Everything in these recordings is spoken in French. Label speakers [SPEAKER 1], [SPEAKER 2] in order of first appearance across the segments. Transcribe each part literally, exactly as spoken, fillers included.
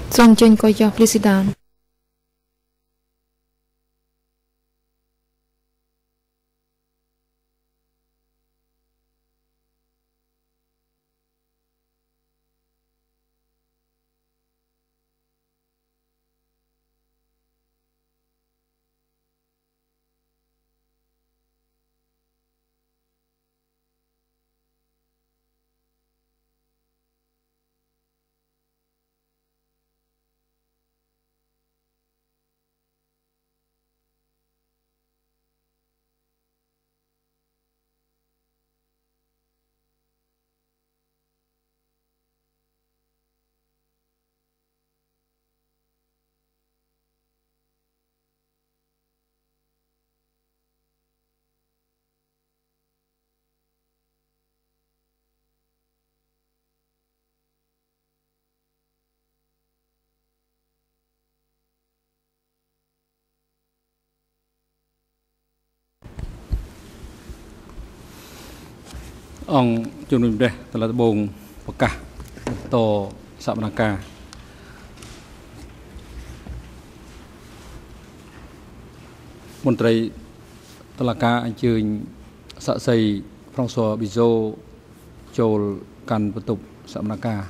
[SPEAKER 1] Son chen ko yo, please sit down.
[SPEAKER 2] Ông chung đùm đây, tức là bồn bọc cả, tổ sạm nà ca. Môn tây tức là ca anh chương sạ xây François Bizot chôl căn bất tục sạm nà ca.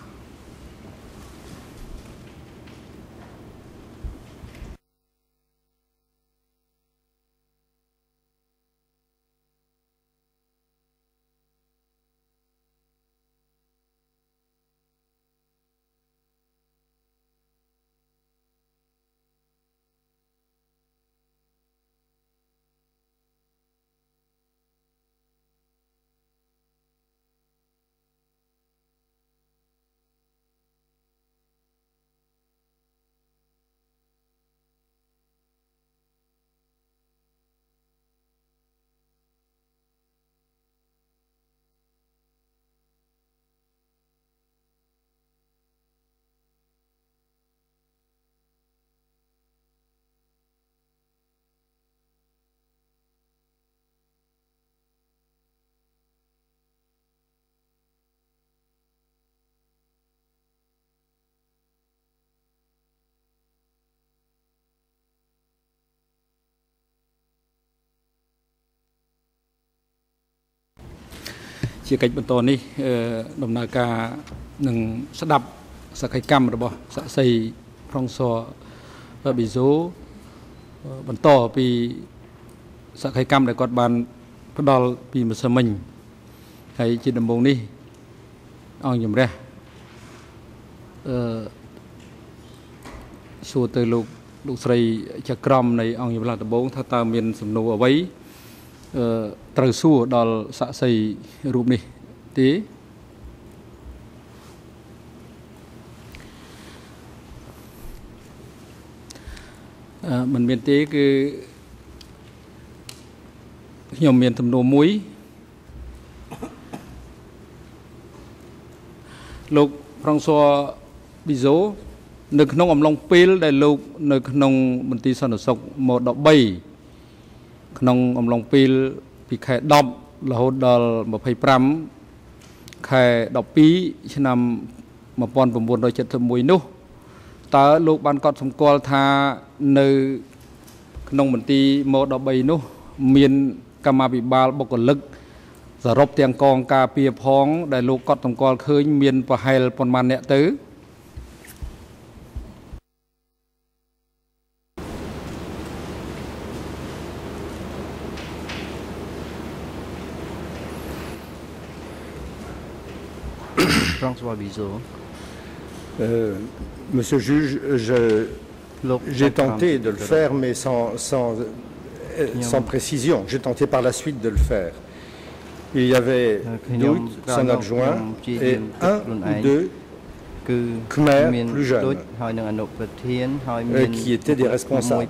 [SPEAKER 2] Chia cách bên tồn đi, đồng nà ca nâng sát đập, sát khai cam rồi bỏ, sát xây François Bizot bên tỏ vì sát khai cam để quạt bàn bắt đầu vì một sơ mình hay trên đầm bông đi, ông nhầm ra, số từ lục lục sợi chặt crom này ông nhầm là đầm bông thà ta miền sầm nô ở vậy. Trời xua đòi xã xây rụp này tí mình miền tí cứ nhiều miền thầm đồ muối lục François Bizot nực nông ẩm long pil đại lục nực nông mình tí sản sọc một đọc bay nông ẩm long pil bị khai đọc là hốt đợt một phẩy năm khai đọc phí cho năm một bọn vùng buồn đôi chất thầm mùi nụ ta lúc ban cọt xong qua tha nơi nông mình ti một đọc bầy nụ miền Kama bị ba bọc lực giờ rộp tiền con ca bìa phong đại lúc cọt xong qua khơi miền và hay là bọn màn nẹ tứ
[SPEAKER 3] François Bizot.
[SPEAKER 4] Euh, Monsieur le juge, j'ai tenté de le faire, mais sans, sans, euh, sans précision. J'ai tenté par la suite de le faire. Il y avait Dout, son adjoint, et un ou deux Khmer plus jeunes, euh, qui étaient des responsables.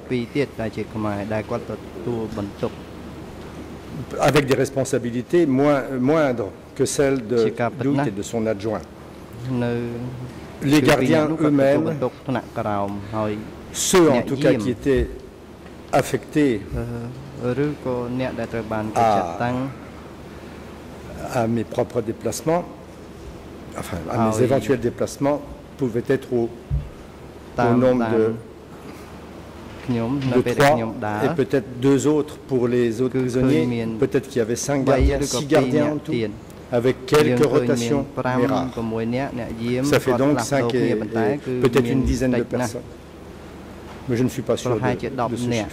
[SPEAKER 4] Avec des responsabilités moins, moindres que celles de Dout et de son adjoint. Les gardiens eux-mêmes, ceux en tout cas qui étaient affectés à, à mes propres déplacements, enfin à mes éventuels déplacements, pouvaient être au, au nombre de, de trois et peut-être deux autres pour les autres prisonniers. Peut-être qu'il y avait cinq gardiens, six gardiens en tout, avec quelques rotations, mais rares. Ça fait donc cinq et, et peut-être une dizaine de personnes. Mais je ne suis pas sûr de, de ce chiffre.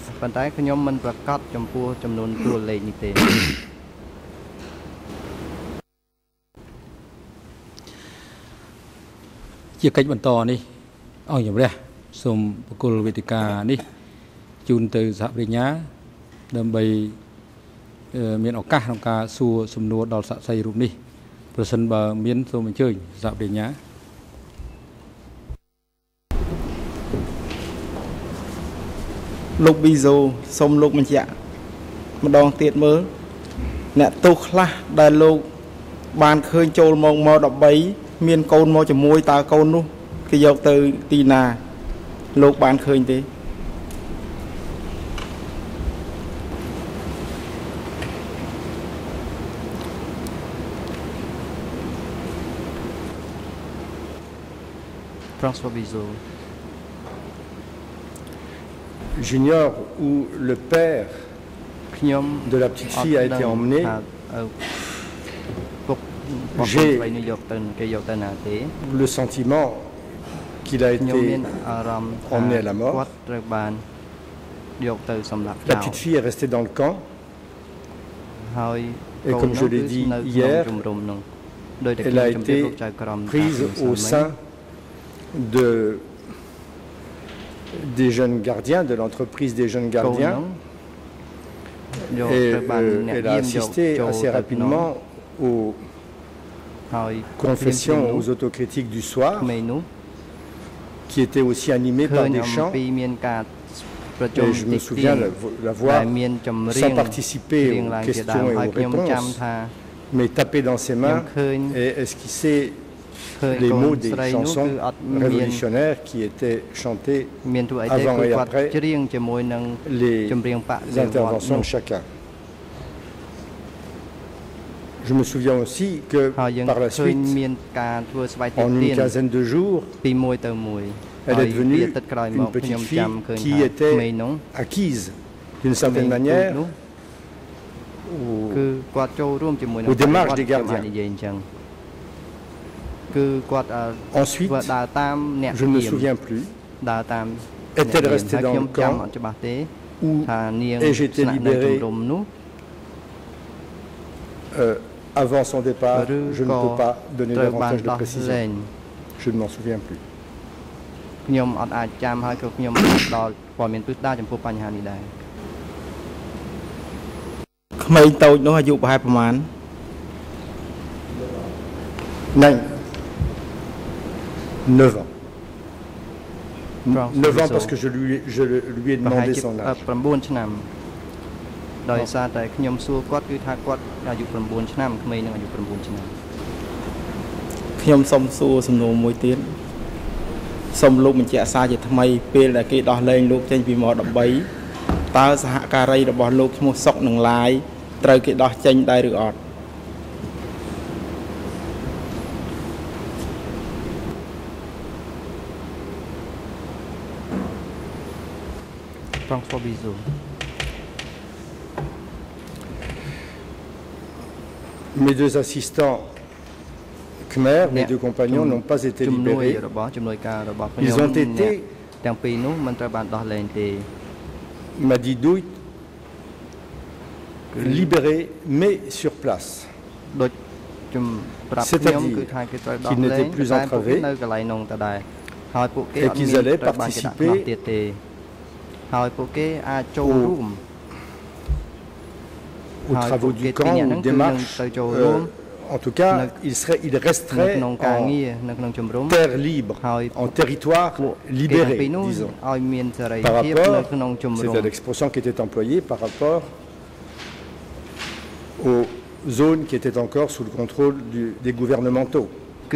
[SPEAKER 2] ជាកិច្ចបន្តនេះអង្គជំរះសូមបកគលវេទិកានេះជូនទៅសហប្រញ្ញាដើម្បីមានឱកាសក្នុងការសួរសំណួរដល់សាក្សីរូបនេះប្រសិនបើមានសូមអញ្ជើញសហប្រញ្ញា
[SPEAKER 5] លោកវីโซសូមលោកបញ្ជាក់ម្ដងទៀតមើលអ្នកទោសខ្លះដែលលោកបានឃើញចូលមកម៉ោដបីមានកូនមកជាមួយតើកូននោះគេយកទៅទីណាលោកបានឃើញទេ
[SPEAKER 3] François Bizot.
[SPEAKER 4] J'ignore où le père de la petite fille a été emmené. J'ai le sentiment qu'il a été emmené à la mort. La petite fille est restée dans le camp. Et comme je l'ai dit hier, elle a été prise au sein de, des jeunes gardiens, de l'entreprise des jeunes gardiens. Et euh, elle a assisté assez rapidement aux confessions, aux autocritiques du soir, qui étaient aussi animées par des chants. Et je me souviens la voir sans participer aux questions et aux réponses, mais taper dans ses mains et esquisser les mots des chansons révolutionnaires qui étaient chantées avant et après les interventions de chacun. Je me souviens aussi que par la suite, en une quinzaine de jours, elle est devenue une petite fille qui était acquise d'une certaine manière aux, aux démarches des gardiens. Ensuite, je ne me souviens plus, est-elle restée dans le camp ou ai-je été libéré euh, avant son départ? Je ne peux pas donner davantage de précision. Je ne m'en souviens plus. neuf ans. neuf ans parce que je lui, je lui ai demandé son âge.
[SPEAKER 3] François Bizot.
[SPEAKER 4] Mes deux assistants Khmer, mes deux compagnons n'ont pas été libérés. Ils ont été, m'a dit Douit, libérés, mais sur place. C'est-à-dire qu'ils n'étaient plus entravés et qu'ils allaient participer aux, aux travaux du camp, aux démarches. Euh, en tout cas, il, serait, il resterait en terre libre, en territoire libéré, disons. Par rapport, c'était l'expression qui était employée par rapport aux zones qui étaient encore sous le contrôle du, des gouvernementaux.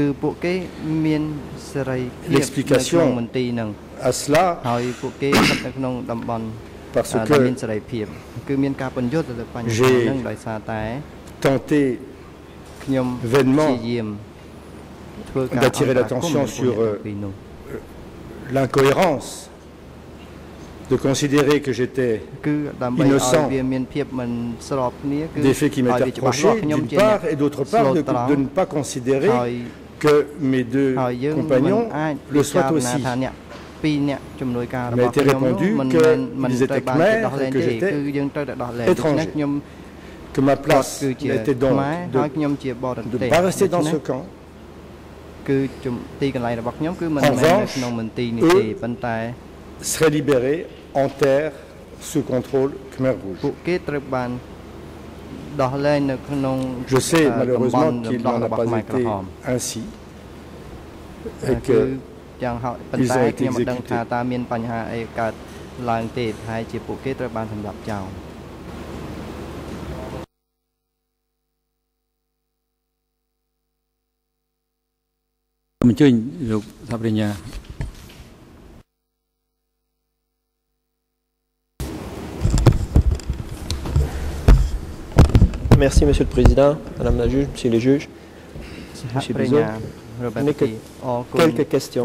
[SPEAKER 4] L'explication à cela, parce que j'ai tenté vainement d'attirer l'attention sur euh, l'incohérence de considérer que j'étais innocent des faits qui m'étaient reprochés, d'une part, et d'autre part, de, de ne pas considérer que mes deux compagnons le soient aussi. Il m'a été répondu qu'ils étaient khmers et que j'étais étranger, que ma place était donc de ne pas rester dans ce camp. En revanche, eux seraient libérés en terre sous contrôle Khmer Rouge. Je sais malheureusement qu'il n'en a pas été ainsi et qu'ils ont été exécutés.
[SPEAKER 6] Merci, Monsieur le Président, Madame la juge, Monsieur les juges, Monsieur Bizot. Je n'ai que quelques questions.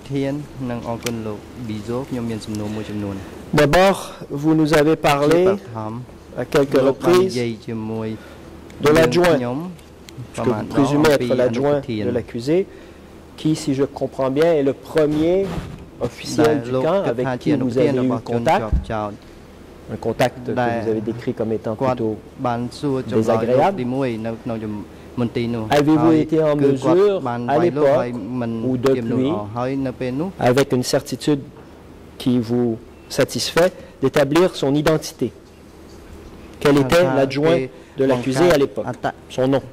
[SPEAKER 6] D'abord, vous nous avez parlé à quelques reprises de l'adjoint, que vous présumez être l'adjoint de l'accusé, qui, si je comprends bien, est le premier officiel du camp avec qui vous avez eu contact. Un contact que vous avez décrit comme étant plutôt désagréable. Avez-vous été en mesure, à l'époque ou depuis, avec une certitude qui vous satisfait, d'établir son identité? Quel était l'adjoint de l'accusé à l'époque? Son nom?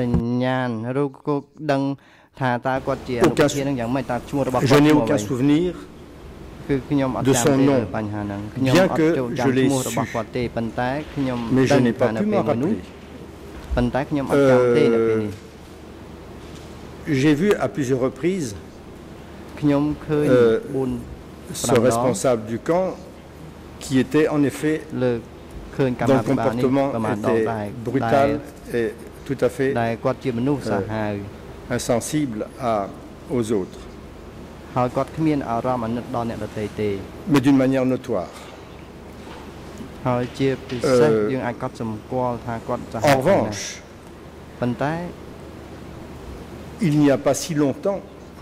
[SPEAKER 4] Aucun sou... Je n'ai aucun souvenir de son nom, bien que je l'ai su, mais je n'ai pas pu m'en rappeler. Euh, J'ai vu à plusieurs reprises euh, ce responsable du camp qui était en effet, dont le comportement était brutal et tout à fait euh, insensible à, aux autres. Mais d'une manière notoire. Euh, en revanche, il n'y a pas si longtemps,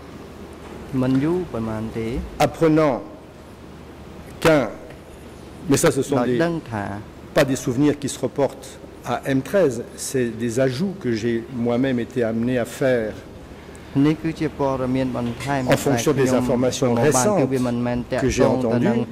[SPEAKER 4] apprenant qu'un, mais ça ce sont des, pas des souvenirs qui se reportent à M treize, c'est des ajouts que j'ai moi-même été amené à faire en fonction des informations récentes que j'ai entendues.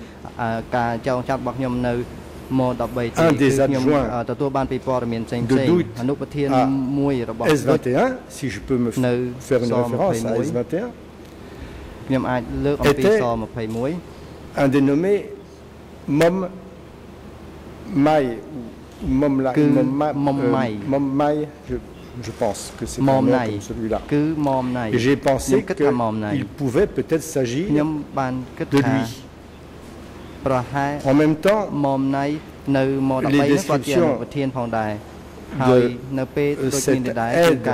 [SPEAKER 4] Un des adjoints de doute à S vingt et un, si je peux me faire une référence à S vingt et un, était un dénommé Mom Mai, ou Mom Lai, Mom Mai, je, je pense que c'est un nom comme celui-là. Et j'ai pensé qu'il pouvait peut-être s'agir de lui. En même temps, les descriptions de cette aide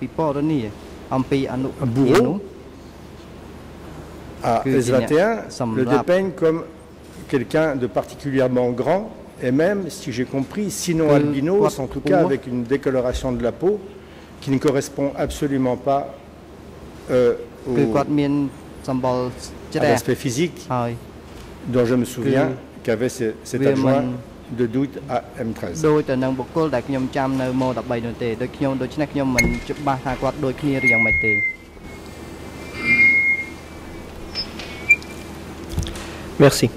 [SPEAKER 4] bourreau à S vingt et un le dépeignent comme quelqu'un de particulièrement grand et même, si j'ai compris, sinon albinos, en tout cas avec une décoloration de la peau qui ne correspond absolument pas euh, au, à l'aspect physique dont je me souviens qu'avait cet adjoint de doute à M treize.
[SPEAKER 6] Merci.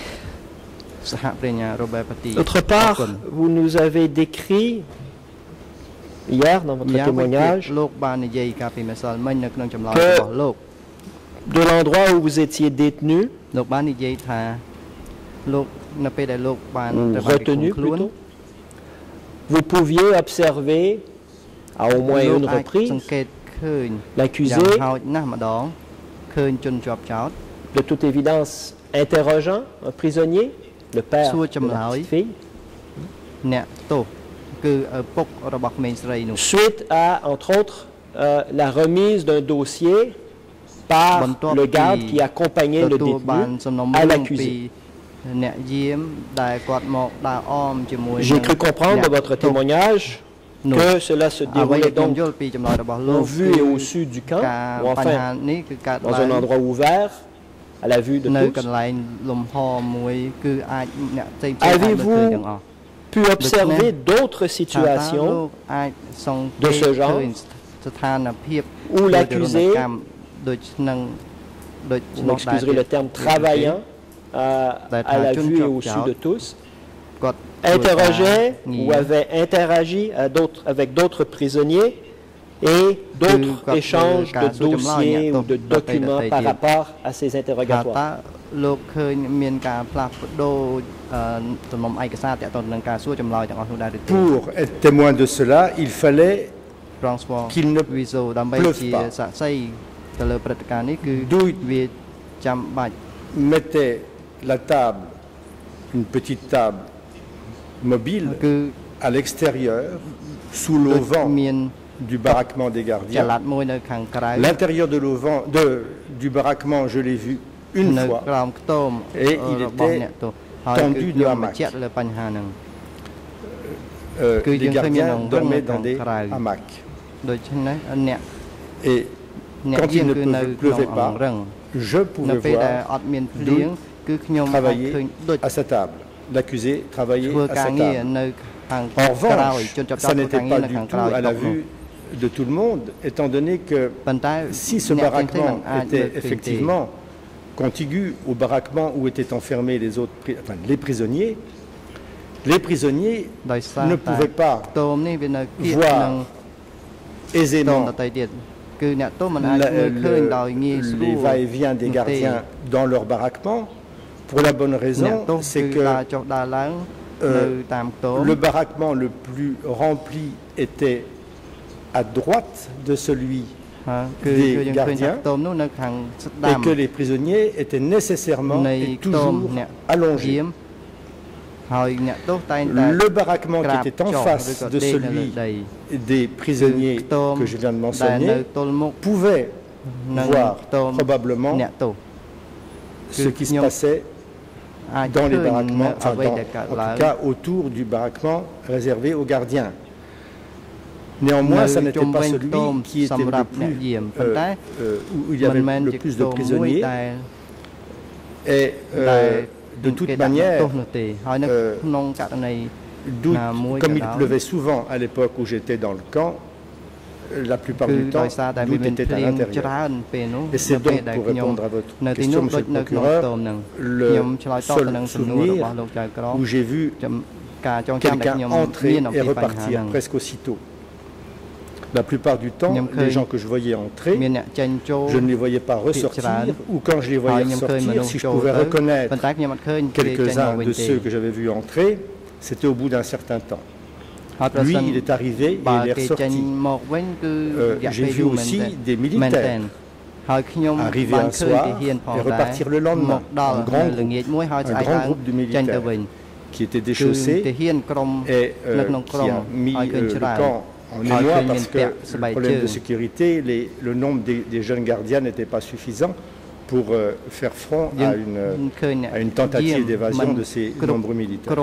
[SPEAKER 6] D'autre part, vous nous avez décrit hier dans votre témoignage que de l'endroit où vous étiez détenu, ou retenu plutôt, vous pouviez observer à au moins une reprise l'accusé, de toute évidence interrogeant un prisonnier, le père de la petite fille, suite à, entre autres, euh, la remise d'un dossier par le garde qui accompagnait le détenu à l'accusé. J'ai cru comprendre de votre témoignage que cela se déroulait donc au vu et au sud du camp, ou enfin dans un endroit ouvert, à la vue de tous. Avez-vous pu observer d'autres situations de ce genre où l'accusé, vous m'excuserez le terme, travaillant à, à la vue et au su de tous, interrogeait ou avait interagi à avec d'autres prisonniers et d'autres échanges de dossiers ou de documents par rapport à ces interrogatoires.
[SPEAKER 4] Pour être témoin de cela, il fallait qu'il ne pleuve pas. D'où mettait la table, une petite table mobile à l'extérieur, sous l'auvent du baraquement des gardiens. L'intérieur de l'auvent du baraquement, je l'ai vu une fois, et il était tendu de hamacs. Euh, les gardiens dormaient dans des hamacs. Et quand il ne pleuvait pas, je pouvais voir d'où travailler à sa table. L'accusé travaillait à sa table. En revanche, ça n'était pas du tout à la vue de tout le monde, étant donné que si ce baraquement était effectivement contigu au baraquement où étaient enfermés les autres, enfin, les prisonniers, les prisonniers ne pouvaient pas voir aisément la, le, les va-et-vient des gardiens dans leur baraquement, pour la bonne raison, c'est que euh, le baraquement le plus rempli était à droite de celui des gardiens et que les prisonniers étaient nécessairement et toujours allongés. Le baraquement qui était en face de celui des prisonniers que je viens de mentionner pouvait voir probablement ce qui se passait dans les baraquements, enfin dans, en tout cas autour du baraquement réservé aux gardiens. Néanmoins, ça n'était pas celui qui était le plus, euh, euh, où il y avait le plus de prisonniers. Et euh, de toute manière, euh, comme il pleuvait souvent à l'époque où j'étais dans le camp, la plupart du temps, doute était à l'intérieur. Et c'est donc, pour répondre à votre question, monsieur le procureur, le seul souvenir où j'ai vu quelqu'un entrer et repartir presque aussitôt. La plupart du temps, les gens que je voyais entrer, je ne les voyais pas ressortir, ou quand je les voyais ressortir, si je pouvais reconnaître quelques-uns de ceux que j'avais vus entrer, c'était au bout d'un certain temps. Lui, il est arrivé et il est ressorti. Euh, J'ai vu aussi des militaires arriver un soir et repartir le lendemain. Un grand groupe, un grand groupe de militaires qui étaient déchaussés et euh, qui a mis euh, le camp en émoi parce que le problème de sécurité, les, le nombre des, des jeunes gardiens n'était pas suffisant pour euh, faire front à une, à une tentative d'évasion de ces nombreux militaires.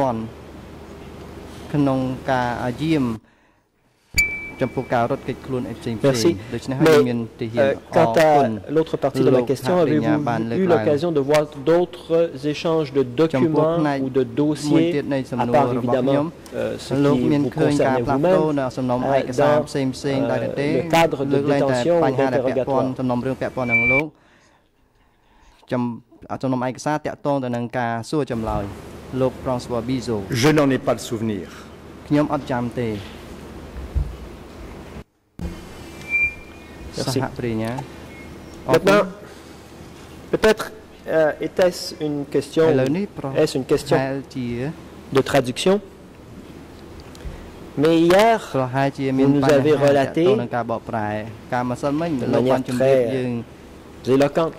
[SPEAKER 6] Merci. Mais euh, quant à l'autre partie de ma question, avez-vous eu l'occasion de voir d'autres échanges de documents ou de dossiers, à part évidemment euh, ce qui vous concerne vous-même, euh, dans euh, le cadre de détention ou d'interrogatoire?
[SPEAKER 4] Je n'en ai pas le souvenir.
[SPEAKER 6] Merci. Maintenant, peut-être euh, était-ce une question, est-ce une question de traduction? Mais hier, vous nous avez relaté de manière très éloquente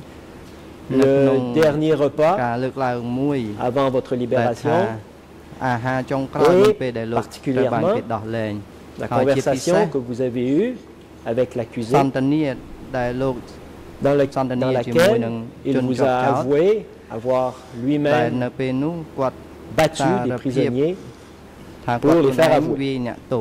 [SPEAKER 6] le dernier repas avant votre libération et particulièrement la conversation que vous avez eue avec l'accusé dans, le, dans laquelle il vous a avoué avoir lui-même battu des prisonniers pour les faire avouer.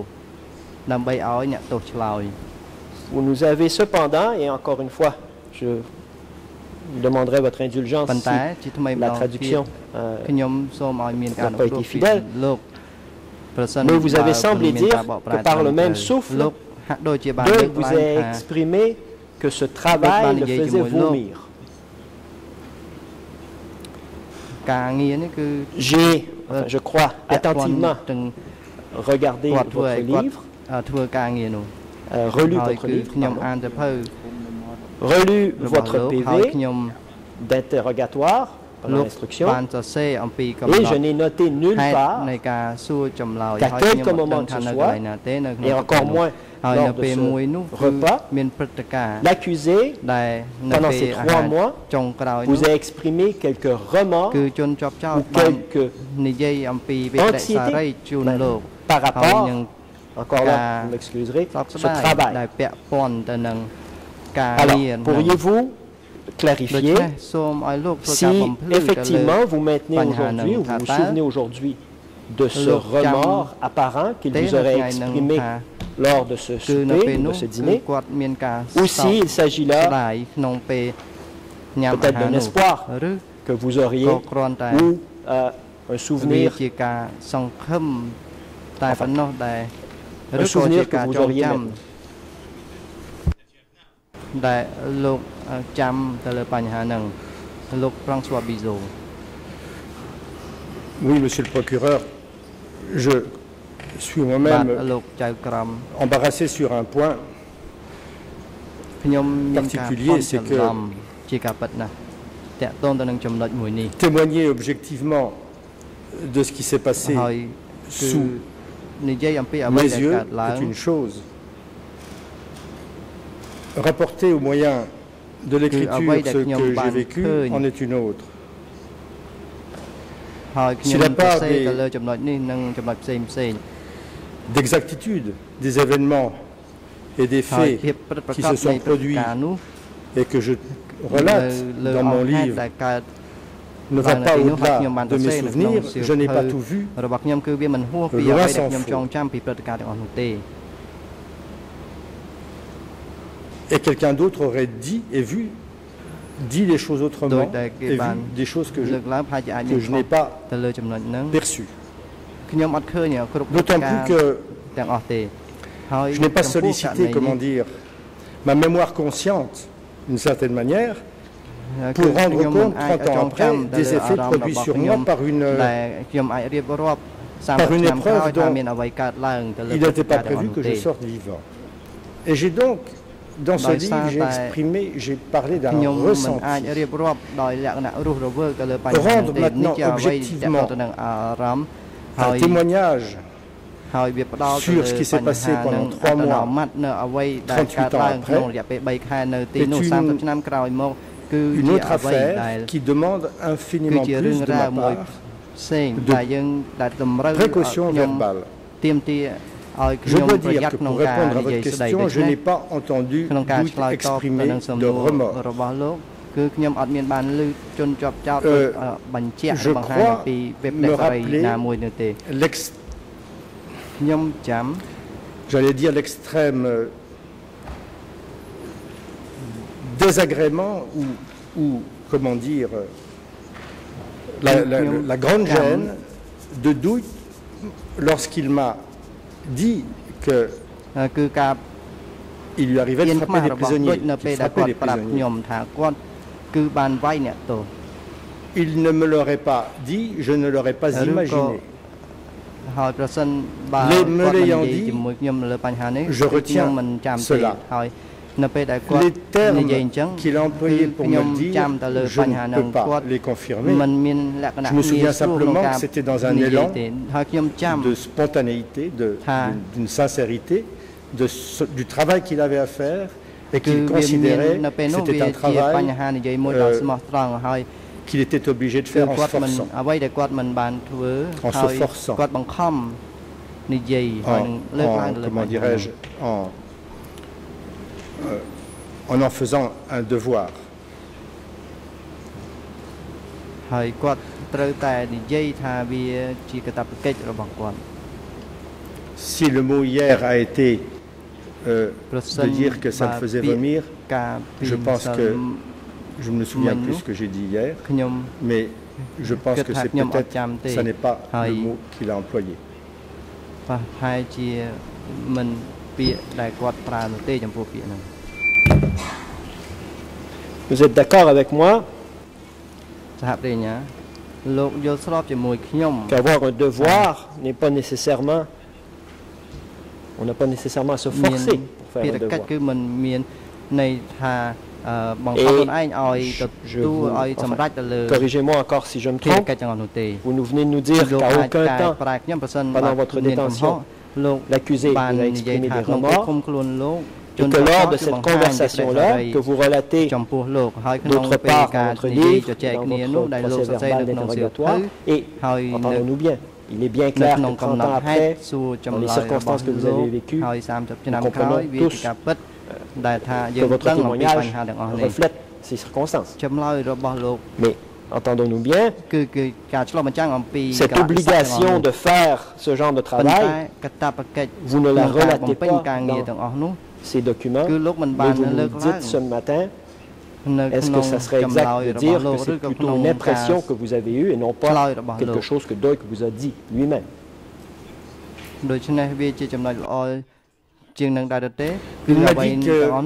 [SPEAKER 6] Vous nous avez cependant, et encore une fois, je demanderai votre indulgence si la traduction euh, n'a pas été fidèle, mais vous avez semblé dire que par le même souffle, Dieu vous a exprimé que ce travail le faisait vomir. J'ai, enfin, je crois, attentivement regardé votre livre, euh, relu votre livre, pardon, relu votre P V d'interrogatoire pendant l'instruction, et je n'ai noté nulle part qu'à quelque moment que ce soit, et encore moins lors de ce repas, l'accusé, pendant ces trois mois, vous a exprimé quelques remords ou quelques anxiétés par rapport, encore là, vous m'excuserez, ce travail. Alors, pourriez-vous clarifier si effectivement vous maintenez aujourd'hui ou vous vous souvenez aujourd'hui de ce remords apparent qu'il vous aurait exprimé lors de ce souper, de ce dîner, ou s'il s'agit là peut-être d'un espoir que vous auriez ou euh, un souvenir, enfin, un souvenir que vous auriez maintenant.
[SPEAKER 4] Oui, monsieur le procureur, je suis moi-même embarrassé sur un point particulier, c'est que témoigner objectivement de ce qui s'est passé sous mes yeux est une chose. Rapporter au moyen de l'écriture ce que j'ai vécu en est une autre. Si la part d'exactitude des événements et des faits qui se sont produits et que je relate dans mon livre ne va pas au-delà de mes souvenirs, je n'ai pas tout vu, loin s'en faut. Et quelqu'un d'autre aurait dit et vu, dit les choses autrement, et vu des choses que je, que je n'ai pas perçues. D'autant plus que je n'ai pas sollicité, comment dire, ma mémoire consciente, d'une certaine manière, pour rendre compte, trente ans après, des effets produits sur moi par une, par une épreuve dont il n'était pas prévu que je sorte vivant. Et j'ai donc, dans ce livre, j'ai exprimé, j'ai parlé d'un ressenti. Rendre maintenant objectivement un témoignage sur ce qui s'est passé pendant trois mois, trente-huit ans après, est une, une autre affaire qui demande infiniment plus de ma part de précaution verbale. Je dois dire que pour répondre à votre question, je n'ai pas entendu doute exprimé de remords. Euh, je crois me rappeler l'ex... j'allais dire l'extrême désagrément ou, ou comment dire, la, la, la grande gêne de doute lorsqu'il m'a dit que il lui arrivait de frapper des prisonniers, qu'il frappait des prisonniers. Il ne me l'aurait pas dit, je ne l'aurais pas imaginé. Les, me l'ayant dit, je retiens cela. Les termes qu'il a employés pour me le dire, je ne peux pas les confirmer. Je me souviens simplement que c'était dans un élan de spontanéité, d'une sincérité, de, du travail qu'il avait à faire et qu'il considérait que c'était un travail euh, qu'il était obligé de faire en se forçant. En se forçant. En, en comment dirais-je, en, euh, en en faisant un devoir. Si le mot hier a été euh, de dire que ça me faisait vomir, je pense que je me souviens plus ce que j'ai dit hier, mais je pense que c'est peut-être, ce n'est pas le mot qu'il a employé.
[SPEAKER 6] Vous êtes d'accord avec moi qu'avoir un devoir n'est pas nécessairement, on n'a pas nécessairement à se forcer pour faire un devoir. Et je, je vous, enfin, corrigez-moi encore si je me trompe, vous nous venez de nous dire qu'à aucun temps, pendant votre détention, l'accusé vous a exprimé des remords, et que lors de cette conversation-là, que vous relatez d'autre part dans votre livre, dans votre procès verbal d'interrogatoire, et entendons-nous bien, il est bien clair que trente ans après, dans les circonstances que vous avez vécues, nous comprenons tous que votre témoignage reflète ces circonstances. Mais entendons-nous bien, cette obligation de faire ce genre de travail, vous ne la relatez pas dans ces documents, mais vous nous dites ce matin, est-ce que ça serait exact de dire que c'est plutôt une impression que vous avez eue et non pas quelque chose que Doig vous a dit lui-même?
[SPEAKER 4] Il m'a dit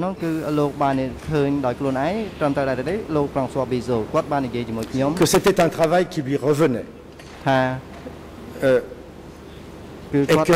[SPEAKER 4] que, que c'était un travail qui lui revenait. Euh, et que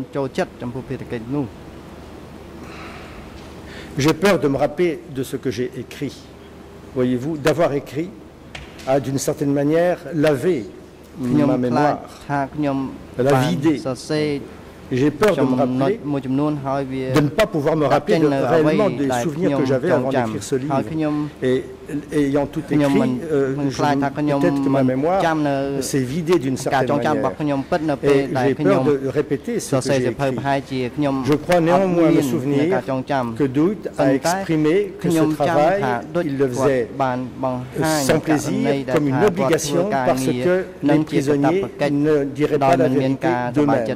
[SPEAKER 4] j'ai peur de me rappeler de ce que j'ai écrit. Voyez-vous, d'avoir écrit a d'une certaine manière lavé ma mémoire, la vider. J'ai peur de me rappeler, de ne pas pouvoir me rappeler de, réellement des souvenirs que j'avais avant d'écrire ce livre. Et, et ayant tout écrit, euh, peut-être que ma mémoire s'est vidée d'une certaine manière. Et j'ai peur de répéter ce que j'ai écrit. Je crois néanmoins me souvenir que Doig a exprimé que ce travail, il le faisait sans plaisir, comme une obligation, parce que les prisonniers ne diraient pas la vérité d'eux-mêmes.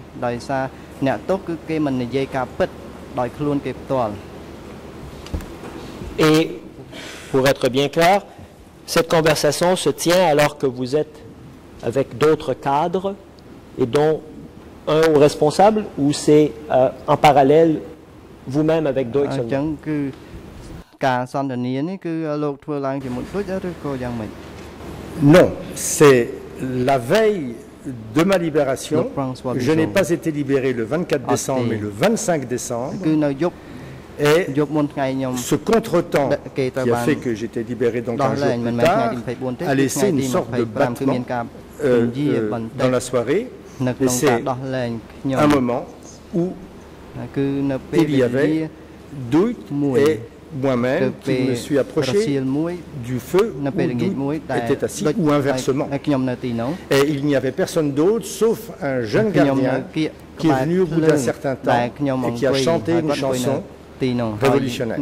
[SPEAKER 6] Et pour être bien clair, cette conversation se tient alors que vous êtes avec d'autres cadres et dont un au responsable, ou c'est euh, en parallèle vous-même avec Doig seulement?
[SPEAKER 4] Non, c'est la veille de ma libération. Je n'ai pas été libéré le vingt-quatre décembre, mais le vingt-cinq décembre. Et ce contretemps qui a fait que j'étais libéré donc un jour plus tard a laissé une sorte de battement euh, euh, dans la soirée. Et c'est un moment où il y avait Doig et moi-même qui me suis approché du feu où Doig était assis, ou inversement. Et il n'y avait personne d'autre sauf un jeune gardien qui est venu au bout d'un certain temps et qui a chanté une chanson révolutionnaire.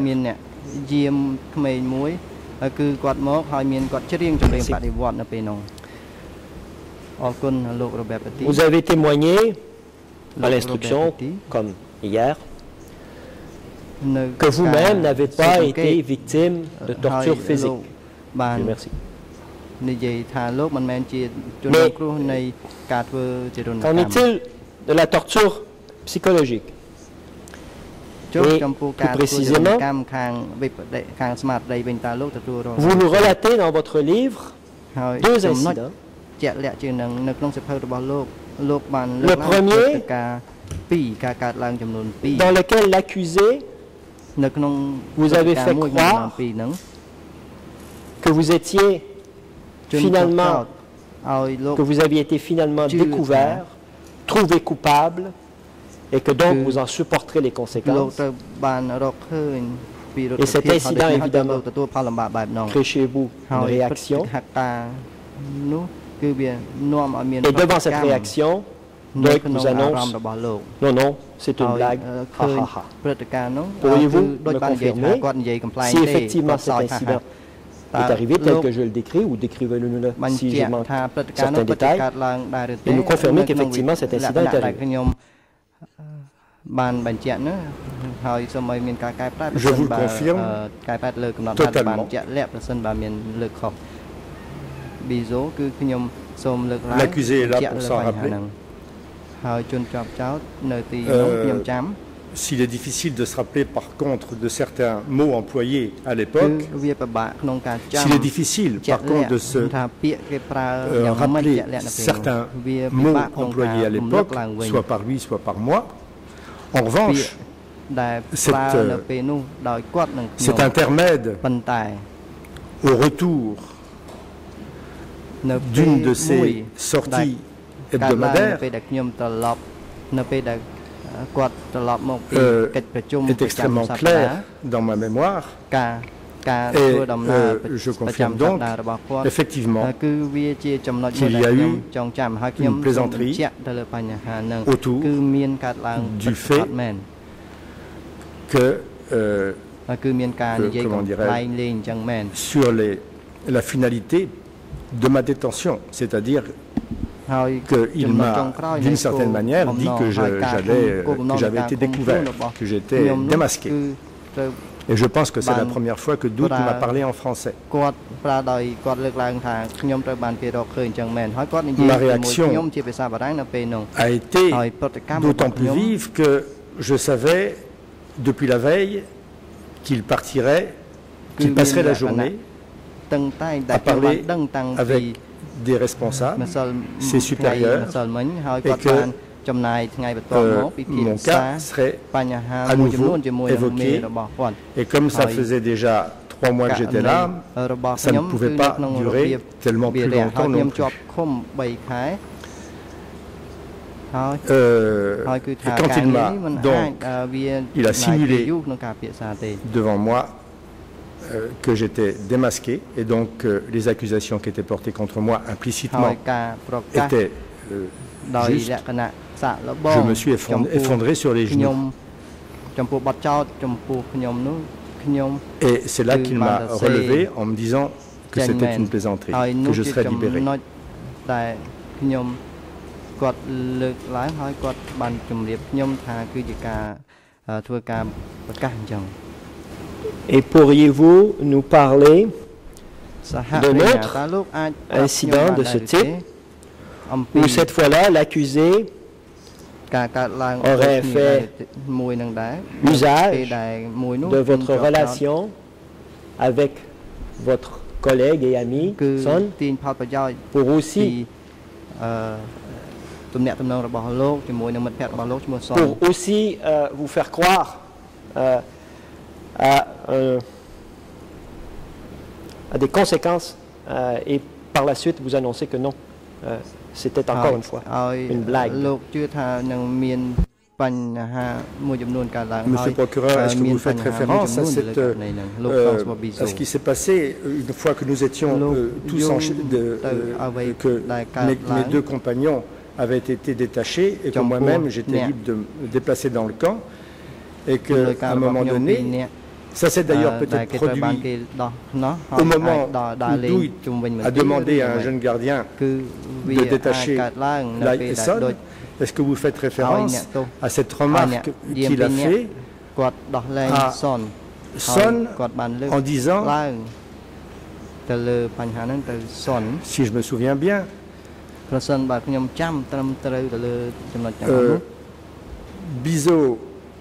[SPEAKER 6] Vous avez témoigné à l'instruction, comme hier, que vous-même n'avez pas été victime de torture physique. Dieu merci. Mais qu'en est-il de la torture psychologique? Et plus précisément, vous nous relatez dans votre livre deux incidents. Le premier, dans lequel l'accusé vous avez fait croire que vous étiez finalement, que vous aviez été finalement découvert, trouvé coupable, et que donc vous en supporterez les conséquences. Et cet incident, évidemment, crée chez vous une réaction. Et devant cette réaction, Donc vous annonce, non, non, c'est une blague, ha ha ha. Pourriez-vous me confirmer si effectivement cet incident est arrivé tel que je le décris, ou décrivez-le-nous si je manque certains détails, et nous confirmer qu'effectivement cet incident est arrivé.
[SPEAKER 4] Je vous le confirme totalement. L'accusé est là pour s'en rappeler. Euh, S'il est difficile de se rappeler par contre de certains mots employés à l'époque, s'il est difficile par contre de se euh, rappeler certains mots employés à l'époque, soit par lui, soit par moi, en revanche, cette, euh, cet intermède au retour d'une de ces sorties hebdomadaires euh, est extrêmement clair dans ma mémoire. Et euh, je confirme donc effectivement qu'il y a eu une plaisanterie autour du fait que, euh, que comment dirais-je, sur les, la finalité de ma détention, c'est-à-dire qu'il m'a, d'une certaine manière, dit que j'avais été découvert, que j'étais démasqué. Et je pense que c'est la première fois que Doute m'a parlé en français. Ma réaction a été d'autant plus vive que je savais, depuis la veille, qu'il partirait, qu'il passerait la journée à parler avec des responsables, ses supérieurs, et que euh, mon cas serait à nouveau évoqué. Et comme ça faisait déjà trois mois que j'étais là, ça ne pouvait pas durer tellement plus longtemps non plus. Euh, et quand il m'a donc, il a simulé devant moi euh, que j'étais démasqué, et donc euh, les accusations qui étaient portées contre moi implicitement étaient euh, justes. Je me suis effondré, effondré sur les genoux. Et c'est là qu'il m'a relevé en me disant que c'était une plaisanterie, que je serais libéré.
[SPEAKER 6] Et pourriez-vous nous parler d'un autre incident de ce type, où cette fois-là l'accusé aurait fait usage de votre relation avec votre collègue et ami Son pour aussi pour aussi euh, vous faire croire euh, à, euh, à des conséquences euh, et par la suite vous annoncez que non, euh, c'était encore une fois une blague.
[SPEAKER 4] Monsieur le procureur, est-ce que vous faites référence à, cette, euh, à ce qui s'est passé une fois que nous étions euh, tous en de, euh, que mes, mes deux compagnons avaient été détachés et que moi-même j'étais libre de me déplacer dans le camp, et qu'à un moment donné, ça s'est d'ailleurs peut-être produit au moment où Douy a demandé à un jeune gardien de détacher Lai et Son. Est-ce que vous faites référence à cette remarque qu'il a fait à Son en disant, si je me souviens bien, euh, Bizot,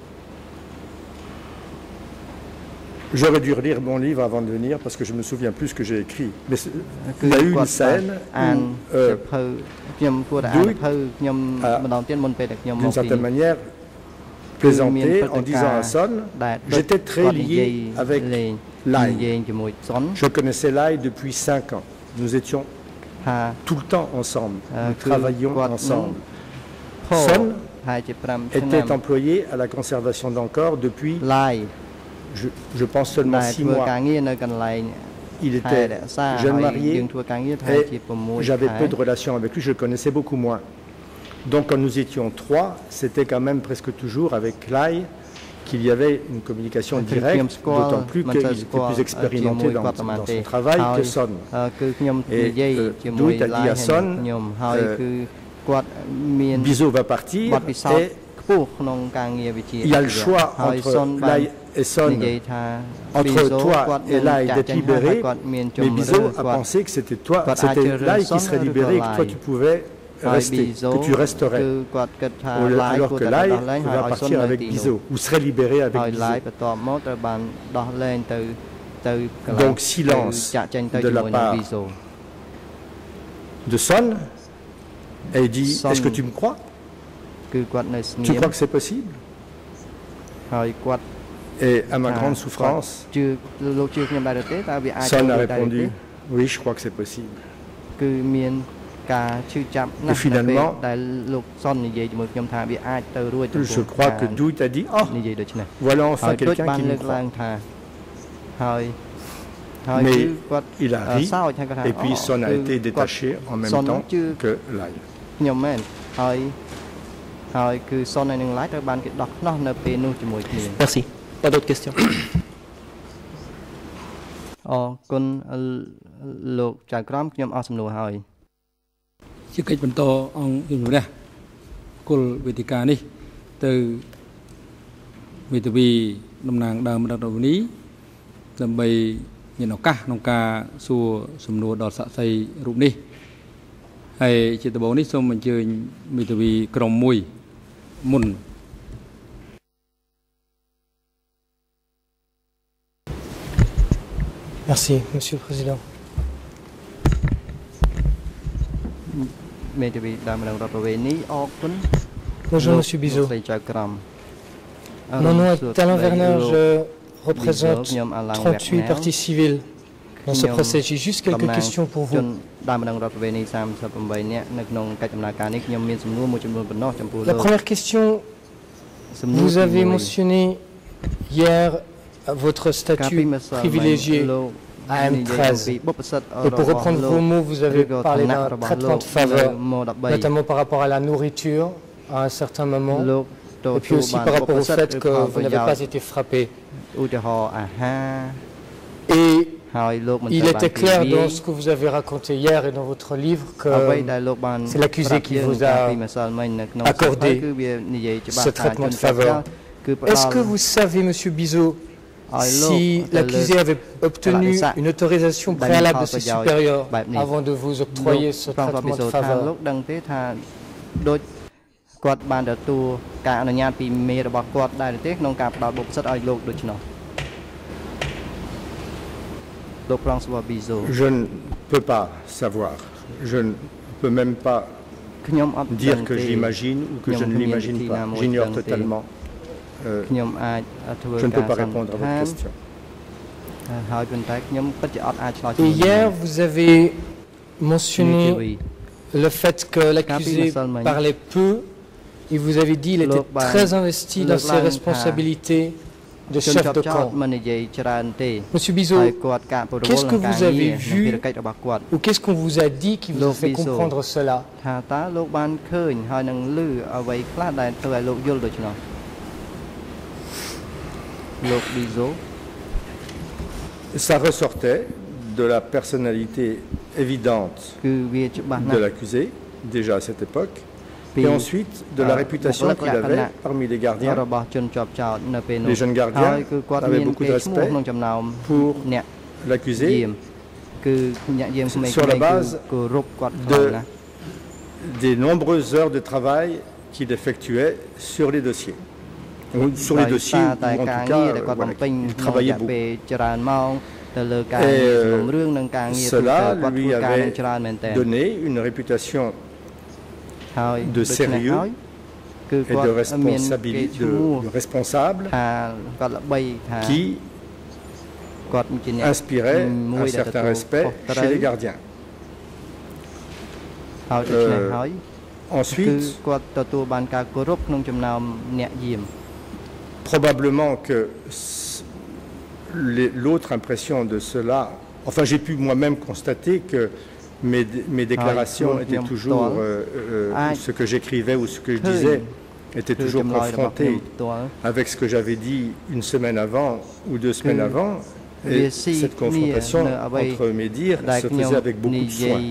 [SPEAKER 4] j'aurais dû relire mon livre avant de venir parce que je me souviens plus ce que j'ai écrit. Mais il y a eu une scène où euh, Douy a, d'une certaine manière, plaisanté en disant à Son, j'étais très lié avec Lai. Je connaissais Lai depuis cinq ans. Nous étions tout le temps ensemble. Nous travaillions ensemble. Son était employé à la conservation d'Angkor depuis, je, je pense, seulement six mois. Il était jeune marié et j'avais peu de relations avec lui, je le connaissais beaucoup moins. donc quand nous étions trois, c'était quand même presque toujours avec Lai qu'il y avait une communication directe, d'autant plus qu'il était plus expérimenté dans, dans son travail que Son. Et euh, d'où il a dit à Son, euh, Bizot va partir et il y a le choix entre Lai et Son, entre toi et Lai d'être libéré, mais Bizot a pensé que c'était toi, c'était Lai qui serait libéré et que toi tu pouvais rester, que tu resterais, alors que Lai va partir avec Bizot, ou serait libéré avec Bizot. Donc silence de la part de Son, et il dit, est-ce que tu me crois? Tu crois que c'est possible? Et à ma grande souffrance, Son a répondu, oui, je crois que c'est possible. Et finalement, je crois que Dout a dit, oh, voilà enfin quelqu'un qui nous croit. Mais il a ri, et puis Son a été détaché en même temps que Lai.
[SPEAKER 6] Merci. Pas d'autres questions?
[SPEAKER 3] អរគុណលោកចៅក្រមខ្ញុំអស់សំណួរហើយ
[SPEAKER 2] ជាកិច្ចបន្តអង្គជំនះគុលវេទិកានេះទៅមេធាវីតំណាងដើមរដ្ឋាភិបាលដើម្បីមានឱកាសក្នុងការសួរសំណួរដល់សាក្សីរូបនេះហើយជាដំបូងនេះសូមអញ្ជើញមេធាវីក្រុមមួយមុន
[SPEAKER 7] Merci, Monsieur le Président. Bonjour, Monsieur Bizot. Mon nom est Alain Werner, je représente trente-huit parties civiles dans ce procès. J'ai juste quelques questions pour vous. La première question, vous avez mentionné hier votre statut privilégié à M treize. Et pour reprendre vos mots, vous avez parlé d'un traitement de faveur, notamment par rapport à la nourriture à un certain moment, et puis aussi par rapport au fait que vous n'avez pas été frappé. Et il était clair dans ce que vous avez raconté hier et dans votre livre que c'est l'accusé qui vous a accordé ce traitement de faveur. Est-ce que vous savez, Monsieur Bizot, si l'accusé avait obtenu une autorisation préalable de ses supérieurs avant de vous octroyer ce traitement de faveur?
[SPEAKER 4] Je ne peux pas savoir. Je ne peux même pas dire que j'imagine ou que je ne l'imagine pas. J'ignore totalement. Euh, je ne peux pas répondre à votre question.
[SPEAKER 7] Et hier, vous avez mentionné le fait que l'accusé parlait peu et vous avez dit qu'il était très investi dans ses responsabilités de chef de camp. Monsieur Bizot, qu'est-ce que vous avez vu ou qu'est-ce qu'on vous a dit qui vous a fait comprendre cela?
[SPEAKER 4] Ça ressortait de la personnalité évidente de l'accusé, déjà à cette époque, et ensuite de la réputation qu'il avait parmi les gardiens. Les jeunes gardiens avaient beaucoup de respect pour l'accusé sur la base de, des nombreuses heures de travail qu'il effectuait sur les dossiers. Ou sur les dossiers, ou en tout cas, euh, voilà, il travaillait beaucoup. Et euh, cela lui avait donné une réputation de sérieux et de, responsabilité, de, de responsable qui inspirait un certain respect chez les gardiens. Euh, ensuite, probablement que l'autre impression de cela, enfin j'ai pu moi-même constater que mes, mes déclarations étaient toujours, euh, euh, ce que j'écrivais ou ce que je disais était toujours confronté avec ce que j'avais dit une semaine avant ou deux semaines avant. Et cette confrontation entre mes dires se faisait avec beaucoup de soin.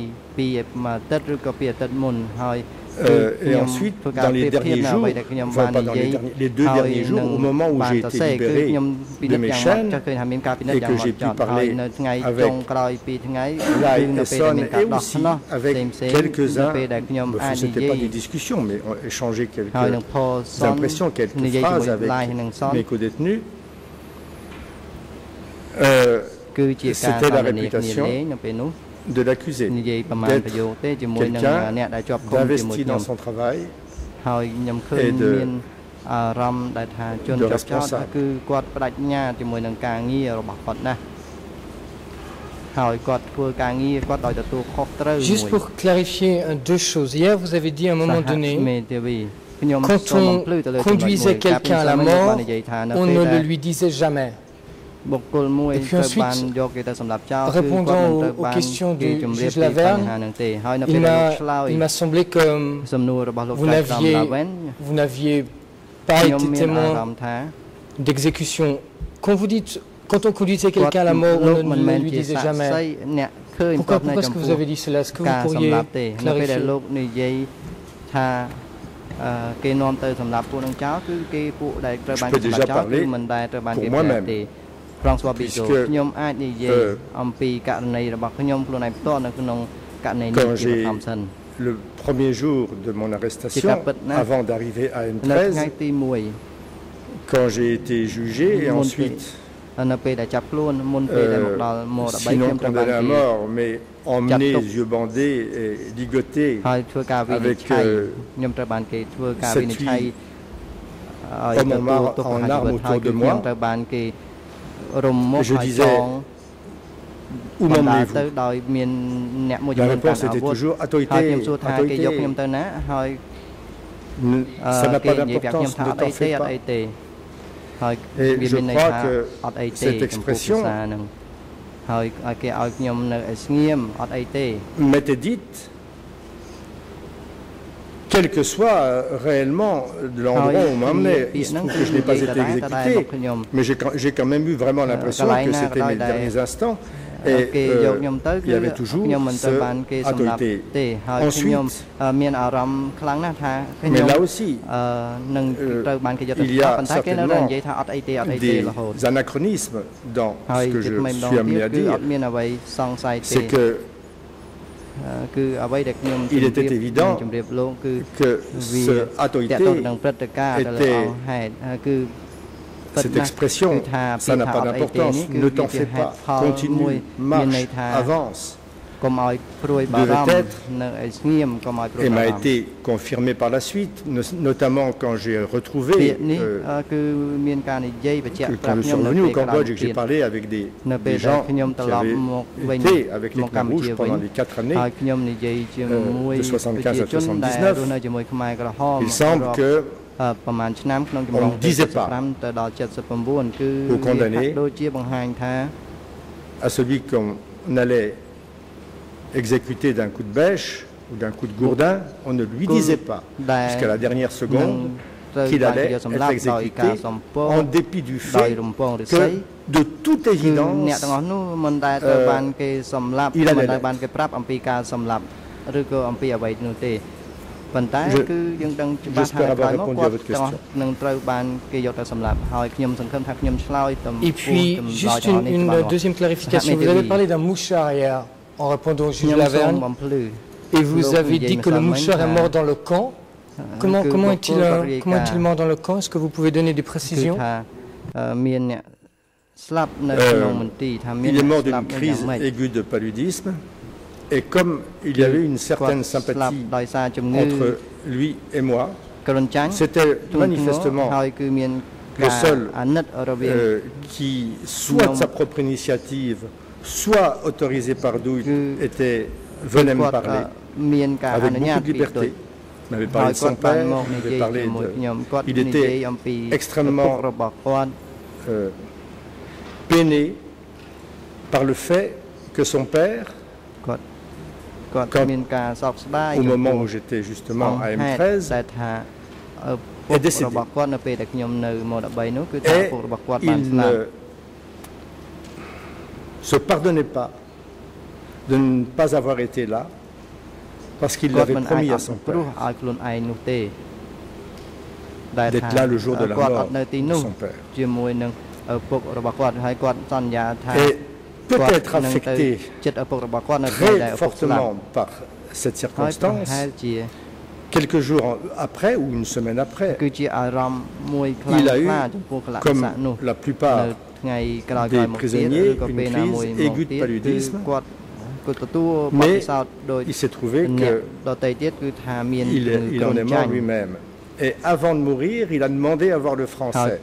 [SPEAKER 4] Euh, et ensuite, dans les derniers jours, enfin pas dans les, derniers, les deux derniers jours, au moment où j'ai été libéré de mes chaînes et que j'ai pu parler avec Lai et Son et aussi avec quelques-uns, ce n'était pas des discussions, mais échanger quelques impressions, quelques phrases avec mes co-détenus, euh, c'était la réputation de l'accusé, d'être quelqu'un d'investi dans son travail et de, de responsable.
[SPEAKER 7] Juste pour clarifier deux choses, hier vous avez dit à un moment donné, quand on conduisait quelqu'un à la mort, on ne le lui disait jamais. Et puis ensuite, répondant aux, aux questions du juge Laverne, il m'a semblé que vous n'aviez pas été témoin d'exécution. Quand vous dites, quand on conduisait quelqu'un à la mort, on ne le lui disait jamais. Pourquoi, pourquoi est-ce que vous avez dit cela? Est-ce que vous pourriez clarifier?
[SPEAKER 4] Je peux déjà parler pour moi-même. Puisque euh, quand j'ai le premier jour de mon arrestation, avant d'arriver à M treize, quand j'ai été jugé et ensuite, euh, sinon condamné à mort, mais emmené, yeux bandés et ligoté avec euh, cette fille en, en armes autour de moi, je disais, où m'emmenez-vous? La réponse était toujours autorité, autorité. Ça n'a pas d'importance, ne t'en fais pas. Et je crois que cette expression m'était dite, quel que soit réellement l'endroit où on m'emmenait. Il se trouve que je n'ai pas été exécuté, mais j'ai quand même eu vraiment l'impression que c'était mes derniers instants. Et euh, il y avait toujours ce autorité. Ensuite, mais là aussi, euh, il y a certainement des anachronismes dans ce que je suis amené à dire. C'est que il était évident que ce autorité était, cette expression, ça n'a pas d'importance, ne t'en fais pas, continue, marche, avance, devait être, et m'a été confirmé par la suite, notamment quand j'ai retrouvé, euh, que, quand je suis revenu au Cambodge et que j'ai parlé avec des, des gens qui avaient été avec les Khmers rouges pendant les quatre années, euh, de soixante-quinze à soixante-dix-neuf, il semble que on ne disait pas au condamné, à celui qu'on allait exécuté d'un coup de bêche ou d'un coup de gourdin, on ne lui disait pas, jusqu'à la dernière seconde, qu'il allait être exécuté, en dépit du fait que, de toute évidence, euh, il allait l'être. J'espère avoir répondu à votre question.
[SPEAKER 7] Et puis, juste une, une deuxième clarification. Vous avez parlé d'un mouchard hier, en répondant au juge Laverne, et vous avez dit que le mouchard est mort dans le camp. Comment, comment est-il comment est-il mort dans le camp? Est-ce que vous pouvez donner des précisions?
[SPEAKER 4] euh, Il est mort d'une crise aiguë de paludisme. Et comme il y avait une certaine sympathie entre lui et moi, c'était manifestement le seul euh, qui, soit de sa propre initiative, soit autorisé par Douy, était, venait me parler avec beaucoup de liberté. Il m'avait parlé de son père, il m'avait parlé de... Il était extrêmement euh, peiné par le fait que son père Quand, au moment où j'étais justement à M treize, est décédé. Et il ne se pardonnait pas de ne pas avoir été là parce qu'il l'avait promis à son père d'être là le jour de la mort de son père. Et peut-être affecté très fortement par cette circonstance, quelques jours après ou une semaine après, il a eu, comme la plupart des prisonniers, une crise aiguë de paludisme, mais il s'est trouvé qu'il il en est mort lui-même. Et avant de mourir, il a demandé à voir le français.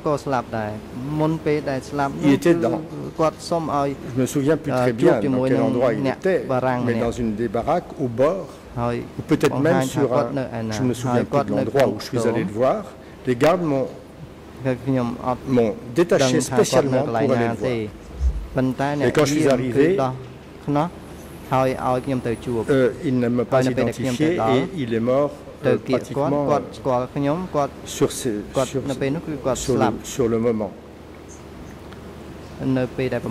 [SPEAKER 4] Il était dans, je ne me souviens plus très bien dans quel endroit il était, mais dans une des baraques au bord, ou peut-être même sur un, je ne me souviens plus de l'endroit où je suis allé le voir. Les gardes m'ont détaché spécialement pour aller le voir. Et quand je suis arrivé, euh, il ne m'a pas identifié et il est mort euh, pratiquement euh, sur, ces, sur, sur, le, sur le moment. Euh,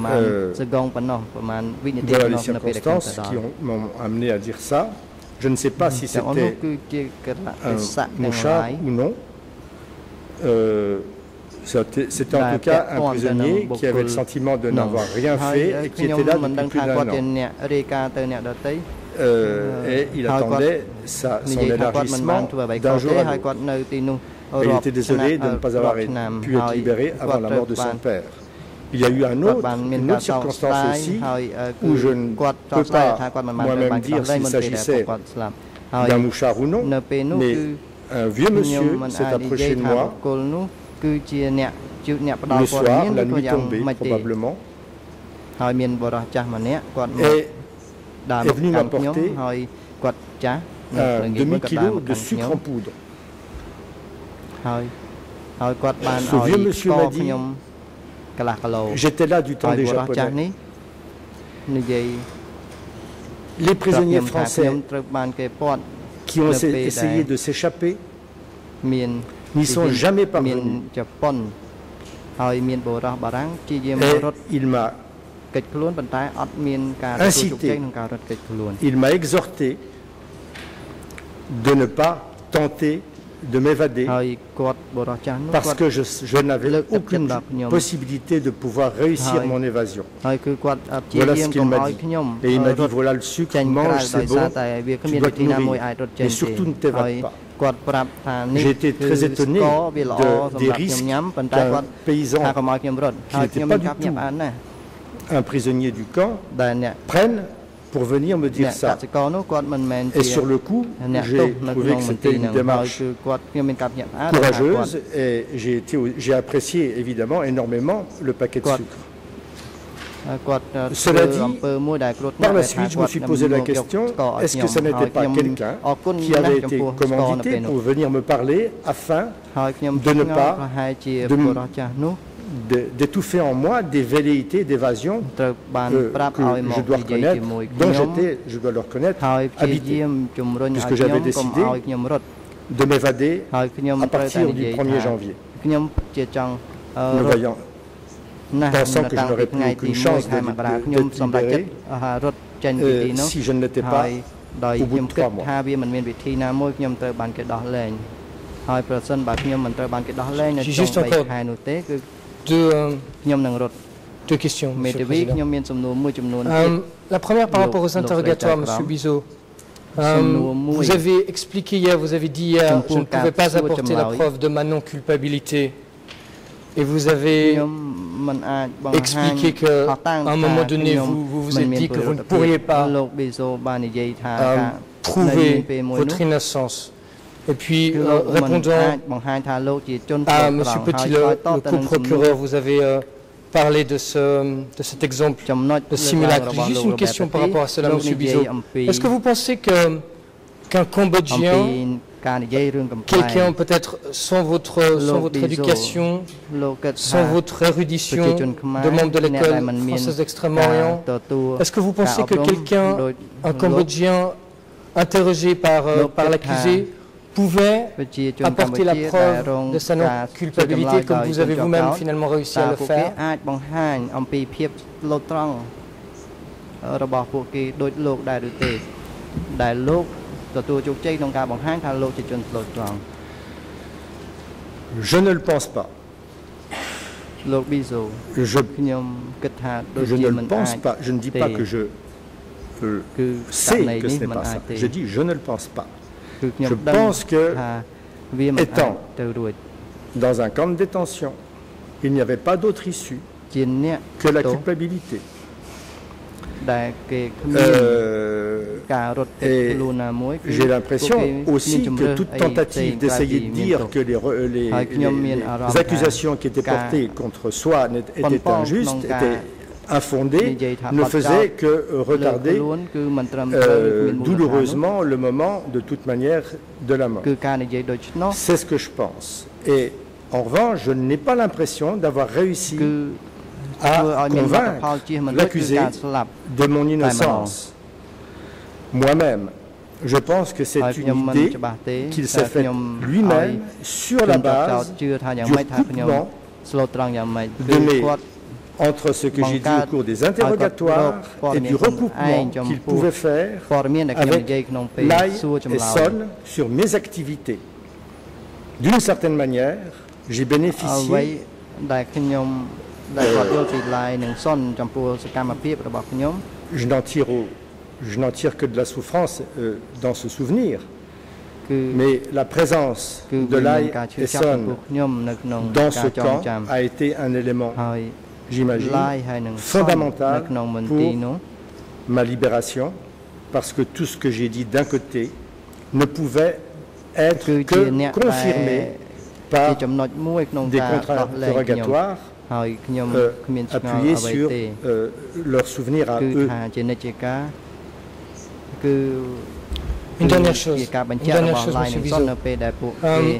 [SPEAKER 4] voilà les circonstances qui m'ont amené à dire ça. Je ne sais pas si c'était un mouchard ou non. Euh, C'était en tout cas un prisonnier qui avait le sentiment de n'avoir rien fait et qui était là depuis plus d'un an. Euh, et il attendait sa, son élargissement d'un jour à l'autre. Et il était désolé de ne pas avoir pu être libéré avant la mort de son père. Il y a eu un autre, une autre circonstance aussi où je ne peux pas moi-même dire s'il s'agissait d'un mouchard ou non, mais un vieux monsieur s'est approché de moi le soir, la nuit tombée probablement, et est venu m'apporter un demi-kilo de sucre en poudre. Ce vieux monsieur m'a dit, j'étais là du temps des Japonais. Les prisonniers français qui ont essayé de s'échapper n'y sont jamais parvenus. Et il m'a incité, il m'a exhorté de ne pas tenter de m'évader parce que je, je n'avais aucune possibilité de pouvoir réussir mon évasion. Voilà ce qu'il m'a dit. Et il m'a dit, voilà le sucre, mange, c'est bon, tu dois te nourrir, mais surtout ne t'évade pas. J'ai été très étonné de, des risques qu'un paysan qui n'était pas du tout un prisonnier du camp prenne pour venir me dire ça. Et sur le coup, j'ai trouvé que c'était une démarche courageuse et j'ai apprécié évidemment énormément le paquet de sucre. Cela dit, par la suite, je me suis posé la question, est-ce que ce n'était pas quelqu'un qui avait été commandité pour venir me parler afin de ne pas d'étouffer en moi des velléités d'évasion euh, que je dois reconnaître, dont j'étais, je dois le reconnaître, habité, puisque j'avais décidé de m'évader à partir du premier janvier. Me voyant, pensant que je n'aurais plus aucune chance d'être libéré euh, si je ne l'étais pas au bout de trois mois.
[SPEAKER 7] J'ai juste encore deux, euh, deux questions, Monsieur le Président. Euh, la première par rapport aux interrogatoires, Monsieur Bizot. Euh, vous avez expliqué hier, vous avez dit hier, je ne pouvais pas apporter la preuve de ma non-culpabilité. Et vous avez expliqué qu'à un moment donné, vous vous, vous êtes dit que vous ne pourriez pas euh, prouver votre innocence. Et puis, euh, répondant à M. Petit, le, le co-procureur, vous avez euh, parlé de, ce, de cet exemple de simulacre. J'ai juste une question par rapport à cela, M. Bizot. Est-ce que vous pensez que, qu'un Cambodgien quelqu'un peut-être sans votre, sans votre éducation, sans votre érudition, de membre de l'école française d'Extrême-Orient, est-ce que vous pensez que quelqu'un, un Cambodgien interrogé par, euh, par l'accusé, pouvait apporter la preuve de sa non-culpabilité comme vous avez vous-même finalement réussi à le faire?
[SPEAKER 4] Je ne le pense pas. Je, je ne le pense pas. Je ne dis pas que je euh, sais que ce n'est pas ça. Je dis je ne le pense pas. Je pense que, étant dans un camp de détention, il n'y avait pas d'autre issue que la culpabilité. Euh, et j'ai l'impression aussi que toute tentative d'essayer de dire que les, les, les, les accusations qui étaient portées contre soi étaient injustes, étaient infondées, ne faisait que retarder euh, douloureusement le moment, de toute manière, de la mort. C'est ce que je pense. Et en revanche, je n'ai pas l'impression d'avoir réussi à convaincre l'accusé de mon innocence. Moi-même, je pense que c'est une idée qu'il s'est faite lui-même sur la base du recoupement de mes, entre ce que j'ai dit au cours des interrogatoires et du recoupement qu'il pouvait faire avec Lai et Son sur mes activités. D'une certaine manière, j'ai bénéficié Euh, je n'en tire, au, je n'en tire que de la souffrance euh, dans ce souvenir. Mais la présence de Lai et Son dans ce camp a été un élément, j'imagine, fondamental pour ma libération, parce que tout ce que j'ai dit d'un côté ne pouvait être que confirmé par des contre-interrogatoires Euh, appuyés sur euh, leurs souvenirs à eux.
[SPEAKER 7] Une dernière chose, une dernière chose, M. Bizot. Euh,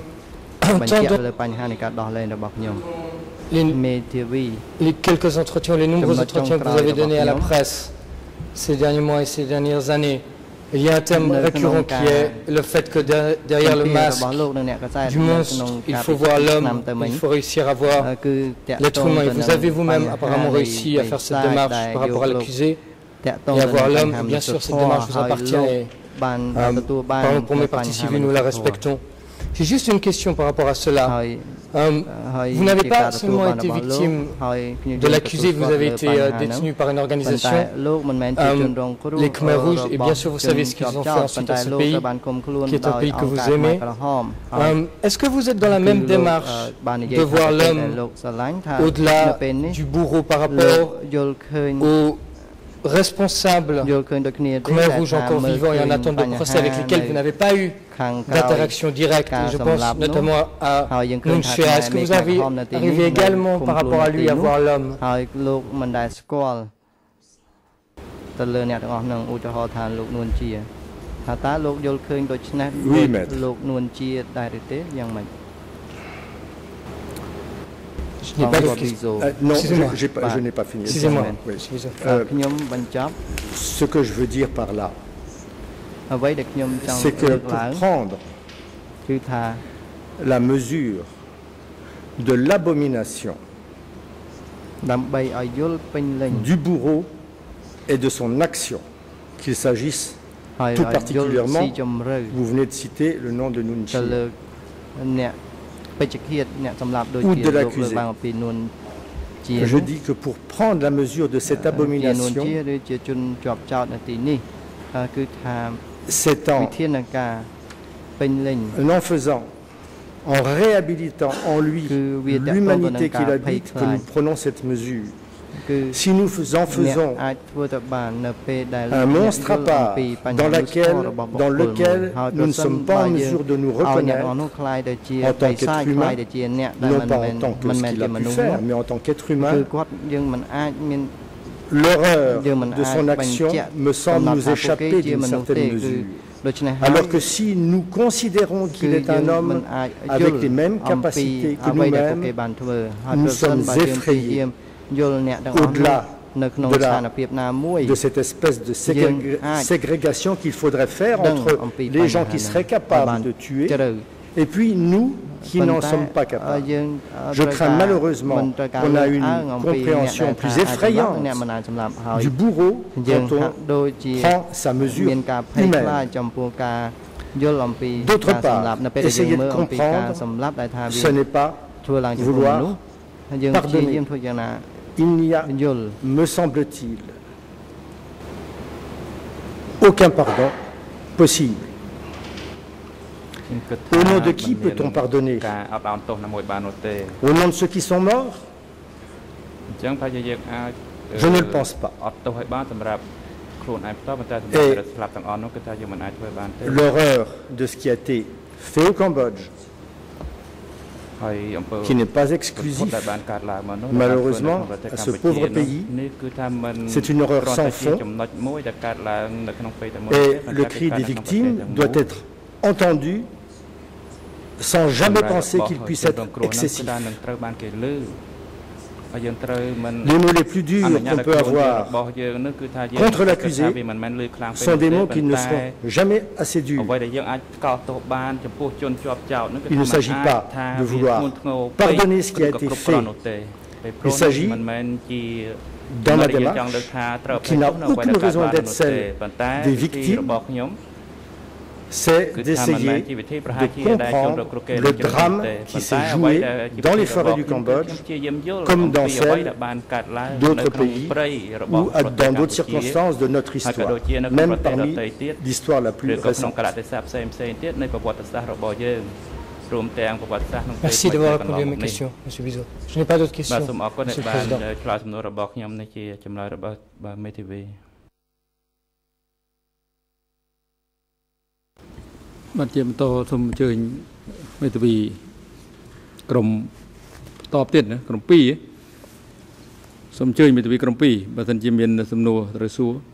[SPEAKER 7] les, les quelques entretiens, les nombreux entretiens que vous avez donnés à la presse ces derniers mois et ces dernières années, il y a un thème récurrent qui est le fait que derrière le masque du monstre, il faut voir l'homme, il faut réussir à voir l'être humain. Et vous avez vous-même apparemment réussi à faire cette démarche par rapport à l'accusé et à voir l'homme. Bien sûr, cette démarche vous appartient et euh, pour mes parties civiles, nous la respectons. J'ai juste une question par rapport à cela. Euh, vous n'avez pas seulement été victime de l'accusé, vous avez été euh, détenu par une organisation, euh, les Khmer Rouges, et bien sûr vous savez ce qu'ils ont fait ensuite à ce pays, qui est un pays que vous aimez. Euh, Est-ce que vous êtes dans la même démarche de voir l'homme au-delà du bourreau par rapport aux responsables Khmer Rouges encore vivants et en attente de procès avec lesquels vous n'avez pas eu d'interaction directe? Je pense notamment à Nunchea. Est-ce que vous avez arrivé également par rapport à lui à voir l'homme?
[SPEAKER 4] Oui, maître.
[SPEAKER 7] Je n'ai pas de question.
[SPEAKER 4] Euh, non, je, pas, je n'ai pas fini.
[SPEAKER 7] Excusez-moi.
[SPEAKER 4] Oui. Euh, ce que je veux dire par là, c'est que pour prendre la mesure de l'abomination du bourreau et de son action, qu'il s'agisse tout particulièrement, vous venez de citer le nom de Nunchea, ou de l'accusé. Je dis que pour prendre la mesure de cette abomination, c'est en, en faisant, en réhabilitant en lui l'humanité qu'il habite que nous prenons cette mesure. Si nous en faisons un monstre à part dans, laquelle, dans lequel nous ne sommes pas en mesure de nous reconnaître en tant qu'être humain, non pas en tant que ce qu'il a pu faire, mais en tant qu'être humain, l'horreur de son action me semble nous échapper d'une certaine mesure. Alors que si nous considérons qu'il est un homme avec les mêmes capacités que nous-mêmes, nous sommes effrayés au-delà de, la, de cette espèce de ségré ségrégation qu'il faudrait faire entre les gens qui seraient capables de tuer et puis nous qui n'en sommes pas capables. Je crains malheureusement qu'on a une compréhension plus effrayante du bourreau quand on prend sa mesure humaine. D'autre part, essayer de comprendre, ce n'est pas vouloir pardonner. Il n'y a, me semble-t-il, aucun pardon possible. Au nom de qui peut-on pardonner? Au nom de ceux qui sont morts? Je ne le pense pas. Et l'horreur de ce qui a été fait au Cambodge, qui n'est pas exclusif, malheureusement, à ce pauvre pays, c'est une horreur sans fond, et le cri des victimes doit être entendu sans jamais penser qu'il puisse être excessif. Les mots les plus durs qu'on peut avoir contre l'accusé sont des mots qui ne seront jamais assez durs. Il ne s'agit pas de vouloir pardonner ce qui a été fait. Il s'agit, dans ma démarche, qui n'a aucune raison d'être celle des victimes, c'est d'essayer de comprendre le drame qui s'est joué dans les forêts du Cambodge, comme dans celles d'autres pays ou dans d'autres circonstances de notre histoire, même parmi l'histoire la plus récente.
[SPEAKER 7] Merci d'avoir répondu à mes questions, M. Bizot. Je n'ai pas d'autres questions, M. le Président.
[SPEAKER 2] បាទជាបន្តសូមអញ្ជើញមេធាវីក្រុមតបទៀតណាក្រុម 2 សូមអញ្ជើញមេធាវីក្រុម 2 បើសិនជាមានសំណួរត្រូវសួរ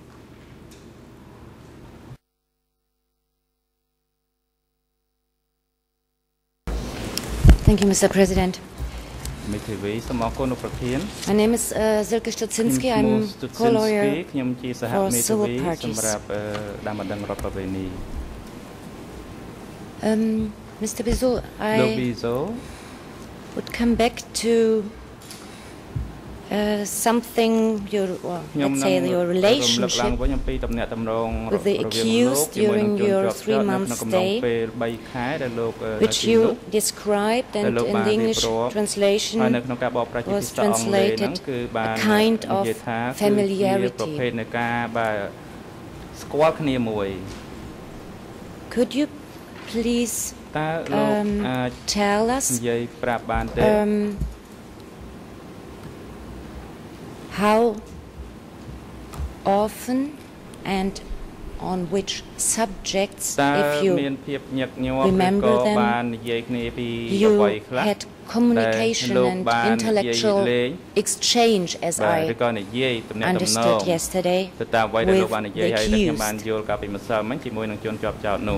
[SPEAKER 8] Thank you, Mister President.
[SPEAKER 2] មេធាវីសូមអរគុណលោកប្រធាន
[SPEAKER 8] My name is uh, Silke Stutzinski. I'm co-lawyer
[SPEAKER 2] ខ្ញុំជាសហមេធាវីសម្រាប់តាមបណ្ដឹងរដ្ឋប្រវេណី
[SPEAKER 8] Um, Mister Bizot, I would come back to uh, something, your, well, let's say your relationship with the accused during your three-month stay, which you described, and in the English translation was translated a kind of familiarity. Could you please um, tell us um, how often and on which subjects, if you remember them, you had communication and intellectual exchange, as I understood yesterday, with the accused.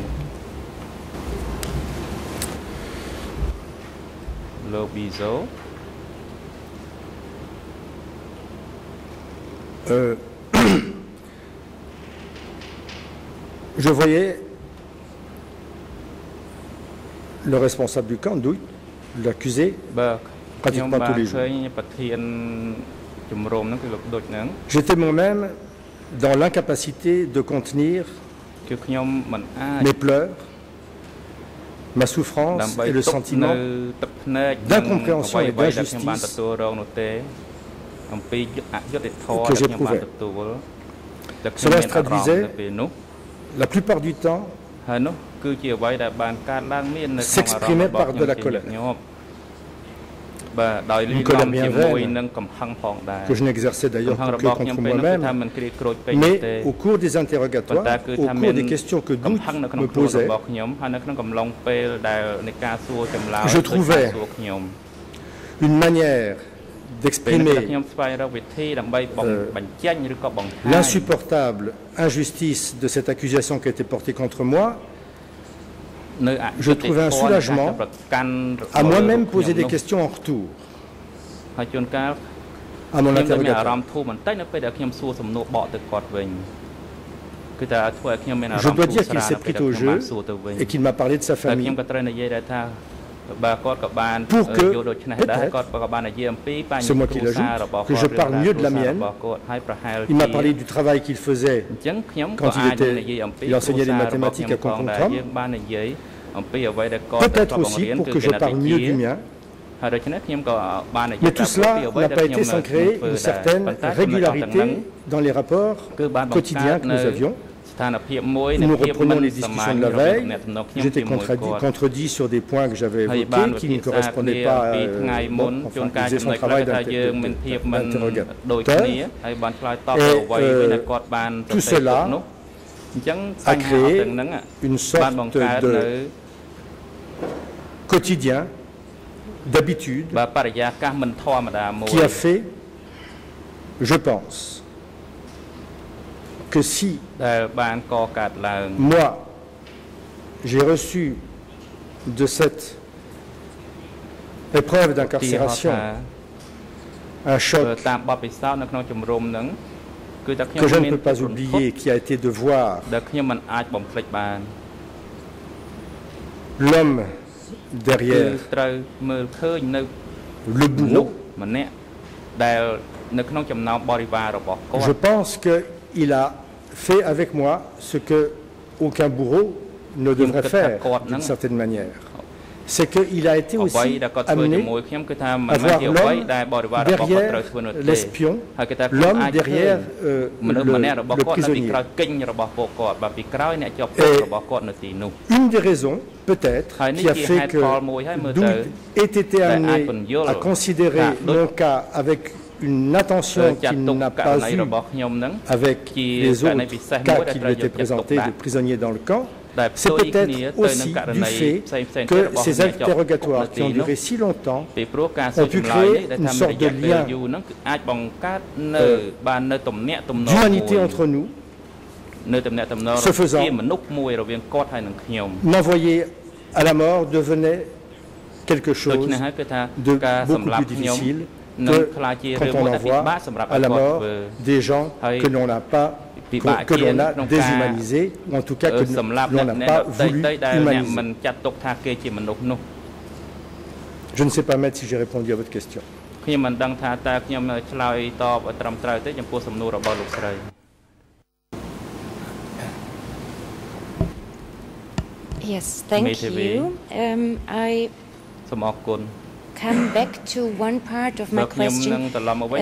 [SPEAKER 4] Euh, je voyais le responsable du camp, Douy, l'accusé, pratiquement tous les jours. J'étais moi-même dans l'incapacité de contenir mes pleurs, ma souffrance et le sentiment d'incompréhension et d'injustice que j'éprouvais. Cela se traduisait, la plupart du temps, s'exprimait par de la colère. Une colère bien vaine, que je n'exerçais d'ailleurs que contre moi-même, mais au cours des interrogatoires, au cours des questions que Douy me posait, je trouvais une manière d'exprimer euh, l'insupportable injustice de cette accusation qui a été portée contre moi, je trouvais un soulagement à moi-même poser des questions en retour à mon interrogateur. Je dois dire qu'il s'est pris au jeu et qu'il m'a parlé de sa famille pour que, peut-être, c'est moi qui l'ajoute, que je parle mieux de la mienne. Il m'a parlé du travail qu'il faisait quand il, était, il enseignait les mathématiques à Kompongtram. Peut-être aussi pour que je parle mieux du mien. Mais tout cela n'a pas été sans créer une certaine régularité dans les rapports quotidiens que nous avions. Nous reprenons les discussions de la veille. J'étais contredit, contredit sur des points que j'avais évoqués qui ne correspondaient pas à euh, bon, enfin, il faisait son travail d'interrogateur. Et euh, tout cela a créé une sorte de quotidien, d'habitude, qui a fait, je pense, que si moi, j'ai reçu de cette épreuve d'incarcération un choc que je ne peux pas oublier, qui a été de voir l'homme derrière le bourreau. Je pense qu'il a fait avec moi ce que aucun bourreau ne devrait faire d'une certaine manière. C'est qu'il a été aussi amené à voir l'homme derrière l'espion, l'homme derrière euh, le, le prisonnier. Et une des raisons, peut-être, qui a fait que d'où ait été amené à considérer mon cas avec une attention qu'il n'a pas eue avec les autres cas qui lui étaient présentés de prisonniers dans le camp, c'est peut-être aussi du fait que ces interrogatoires qui ont duré si longtemps ont pu créer une sorte de lien euh, d'humanité entre nous. Ce faisant, m'envoyer à la mort devenait quelque chose de beaucoup plus difficile que quand on envoie à la mort des gens que l'on n'a pas que l'on a déshumanisé, ou en tout cas que l'on n'a pas voulu humaniser. Je ne sais pas, maître, si j'ai répondu à votre question.
[SPEAKER 8] Yes, thank you. Um, I come back to one part of my question. Um,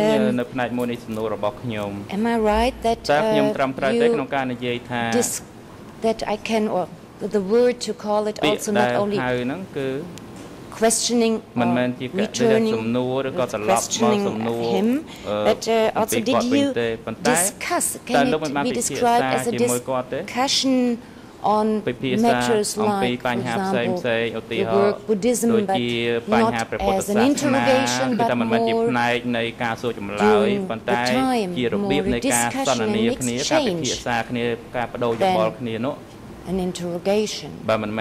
[SPEAKER 8] am I right that uh, you dis that I can, or the word to call it, also not only questioning or returning, questioning him, but uh, also did you discuss, can it be described as a discussion on matters like, for example, the work Buddhism, but not as an interrogation, but more during the time, more a discussion and exchange than an interrogation?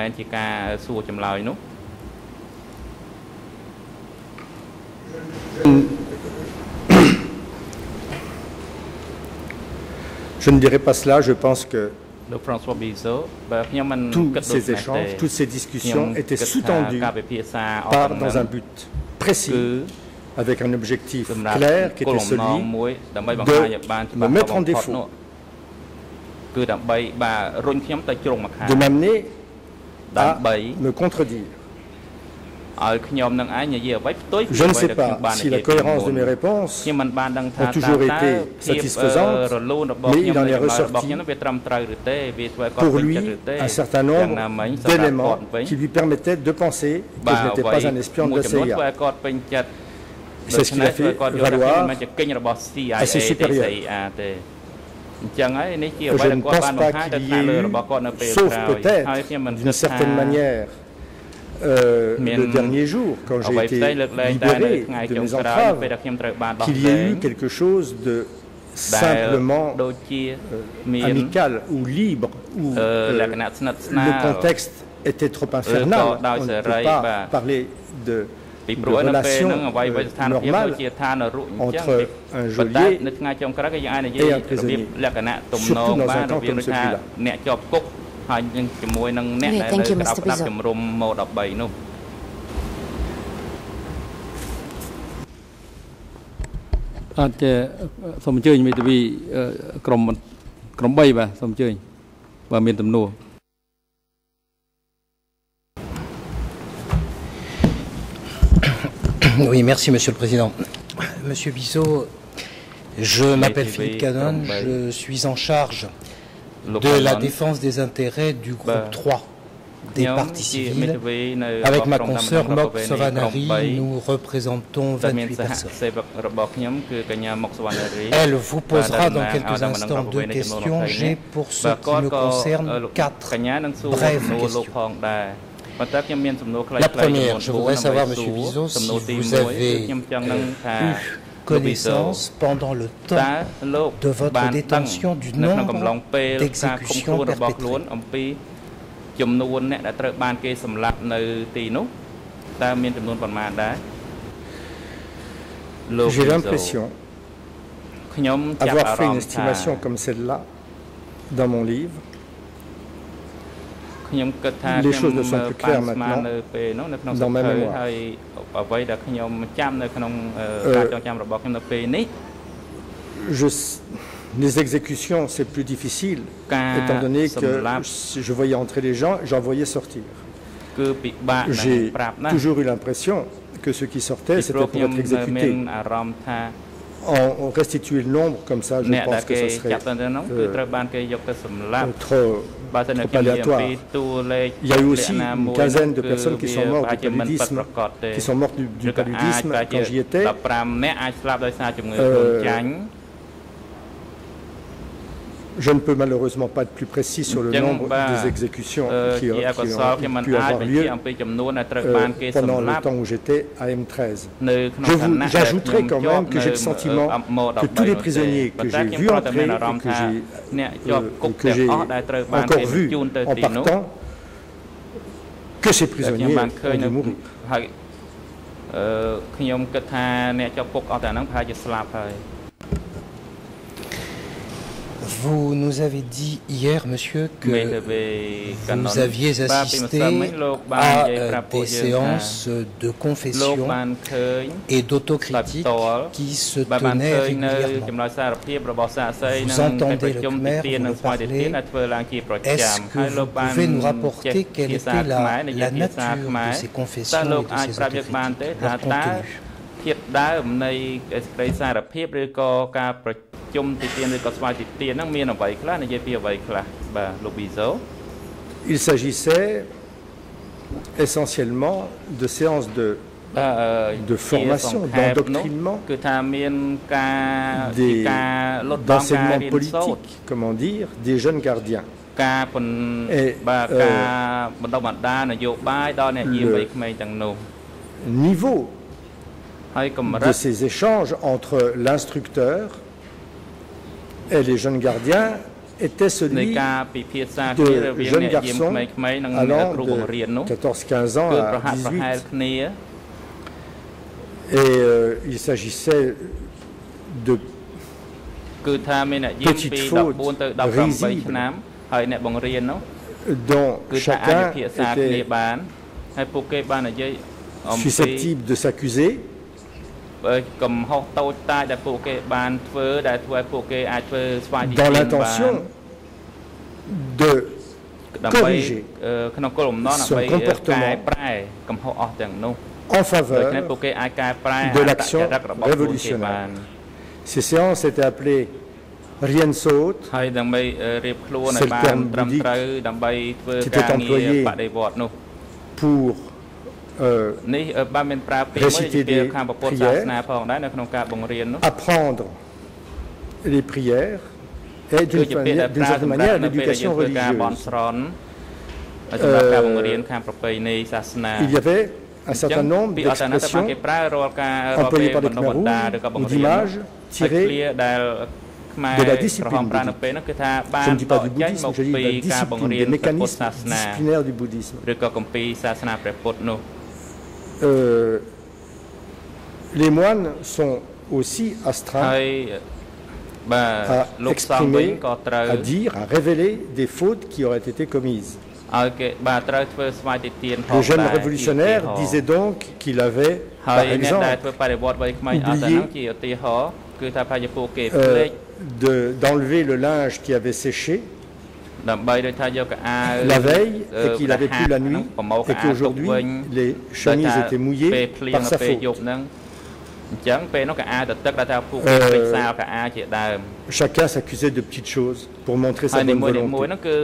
[SPEAKER 4] Je ne dirais pas cela, je pense que tous ces échanges, toutes ces discussions étaient sous-tendues par, dans un but précis, avec un objectif clair qui était celui de me mettre en défaut, de m'amener à me contredire. Je ne sais pas si la cohérence de mes réponses a toujours été satisfaisante, mais il en est ressorti pour lui un certain nombre d'éléments qui lui permettaient de penser que je n'étais pas un espion de la C I A. C'est ce qu'il a fait valoir à ses supérieurs. Je ne pense pas qu'il y ait eu, sauf peut-être d'une certaine manière, euh, le dernier jour, quand j'ai été libéré de mes entraves, qu'il y ait eu quelque chose de simplement euh, amical ou libre, où euh, le contexte était trop infernal. On ne peut pas parler de, de relations euh, normales entre un geôlier et un prisonnier, surtout dans un camp comme celui-là.
[SPEAKER 8] Okay, thank you, Mister Bizo.
[SPEAKER 2] អាចសូមអញ្ជើញមេធាវីក្រុមក្រុម3បាទសូមអញ្ជើញបើមានទំនួល
[SPEAKER 9] Oui, merci Monsieur le Président. Monsieur Bizo, je m'appelle Philippe Canon, je suis en charge de la défense des intérêts du groupe trois des parties civiles. Avec ma consoeur Mok Sovanari, nous représentons vingt-huit personnes. Elle vous posera dans quelques instants deux questions. J'ai pour ce qui me concerne quatre brèves questions. La première, je voudrais savoir, Monsieur Bizo, si vous avez eu connaissance pendant le temps de votre détention du nombre d'exécutions perpétrées.
[SPEAKER 4] J'ai l'impression avoir fait une estimation comme celle-là dans mon livre. Les choses ne sont plus claires maintenant dans ma mémoire. Euh, je, les exécutions, c'est plus difficile, étant donné que je voyais entrer les gens, j'en voyais sortir. J'ai toujours eu l'impression que ceux qui sortaient, c'était pour être exécutés. On restituer le nombre comme ça, je pense que ce serait euh, trop, trop aléatoire. Il y a eu aussi une quinzaine de personnes qui sont mortes du paludisme, qui sont mortes du, du paludisme quand j'y étais. Euh, Je ne peux malheureusement pas être plus précis sur le nombre des exécutions qui, qui ont pu avoir lieu euh, pendant le temps où j'étais à M treize. J'ajouterai quand même que j'ai le sentiment que tous les prisonniers que j'ai vus entrer et que j'ai euh, encore vus en partant, que ces prisonniers ont dû mourir.
[SPEAKER 9] Vous nous avez dit hier, monsieur, que vous aviez assisté à euh, des séances de confession et d'autocritique qui se tenaient régulièrement. Vous entendez le Khmer, vous le parlez. Est-ce que vous pouvez nous rapporter quelle était la, la nature de ces confessions et de ces autocritiques, leur contenu?
[SPEAKER 10] ធាតុដើមនៃសេចក្តីសារភាពឬក៏ការប្រជុំទីទានឬក៏ស្វាយទីទានហ្នឹងមានអ្វីខ្លះនិយាយពីអ្វីខ្លះបាទលោក Bizo.
[SPEAKER 4] Il s'agissait essentiellement de séances de de formation, d'endoctrinement, des d'enseignement politique, comment dire, des jeunes gardiens. Et le niveau de ces échanges entre l'instructeur et les jeunes gardiens était celui de jeunes garçons allant de quatorze quinze ans à dix-huit. Et euh, il s'agissait de petites fautes risibles dont chacun était susceptible de s'accuser. Dans l'intention de corriger son comportement en faveur de l'action révolutionnaire. Ces séances étaient appelées Rien Saut, c'est le terme bouddhique qui était employé pour Euh, réciter des prières, apprendre les prières et d'une certaine manière l'éducation religieuse. euh, il y avait un certain nombre d'expressions employées par les Khmer Rouge ou d'images tirées de la discipline bouddhique. Je ne dis pas du bouddhisme, je dis de la discipline, des mécanismes disciplinaires du bouddhisme. Euh, les moines sont aussi astreints à exprimer, à dire, à révéler des fautes qui auraient été commises. Le jeune révolutionnaire disait donc qu'il avait, par exemple, oublié euh, d'enlever le linge qui avait séché la veille et qu'il avait plu la nuit et qu'aujourd'hui les chemises étaient mouillées par sa faute. Euh, chacun s'accusait de petites choses pour montrer sa bonne volonté.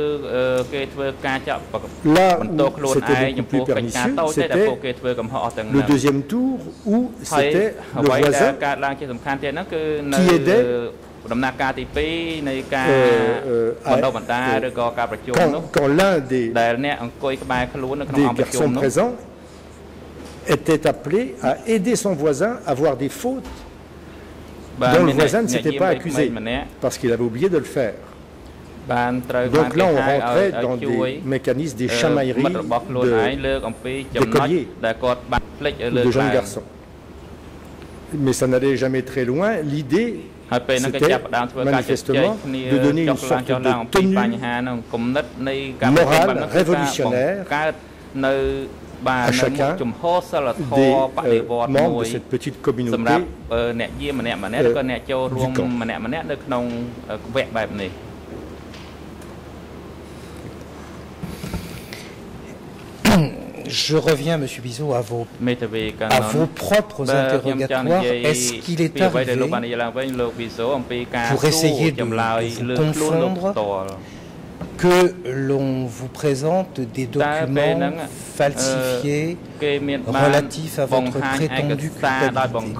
[SPEAKER 4] Là où c'était beaucoup plus pernicieux, c'était le deuxième tour où c'était le voisin qui aidait euh, euh, à, euh, quand, quand l'un des, des garçons présents était appelé à aider son voisin à voir des fautes dont le voisin ne s'était pas accusé parce qu'il avait oublié de le faire. Donc là, on rentrait dans des mécanismes, des chamailleries de, de colliers ou de jeunes garçons. Mais ça n'allait jamais très loin. L'idée, c'était manifestement de donner une sorte de tenue morale révolutionnaire à chacun des euh, membres de cette petite communauté euh, du camp.
[SPEAKER 9] Je reviens, Monsieur Bizot, à vos, à vos propres interrogatoires. Est-ce qu'il est arrivé, pour essayer de, de vous confondre, que l'on vous présente des documents falsifiés relatifs à votre prétendue culpabilité?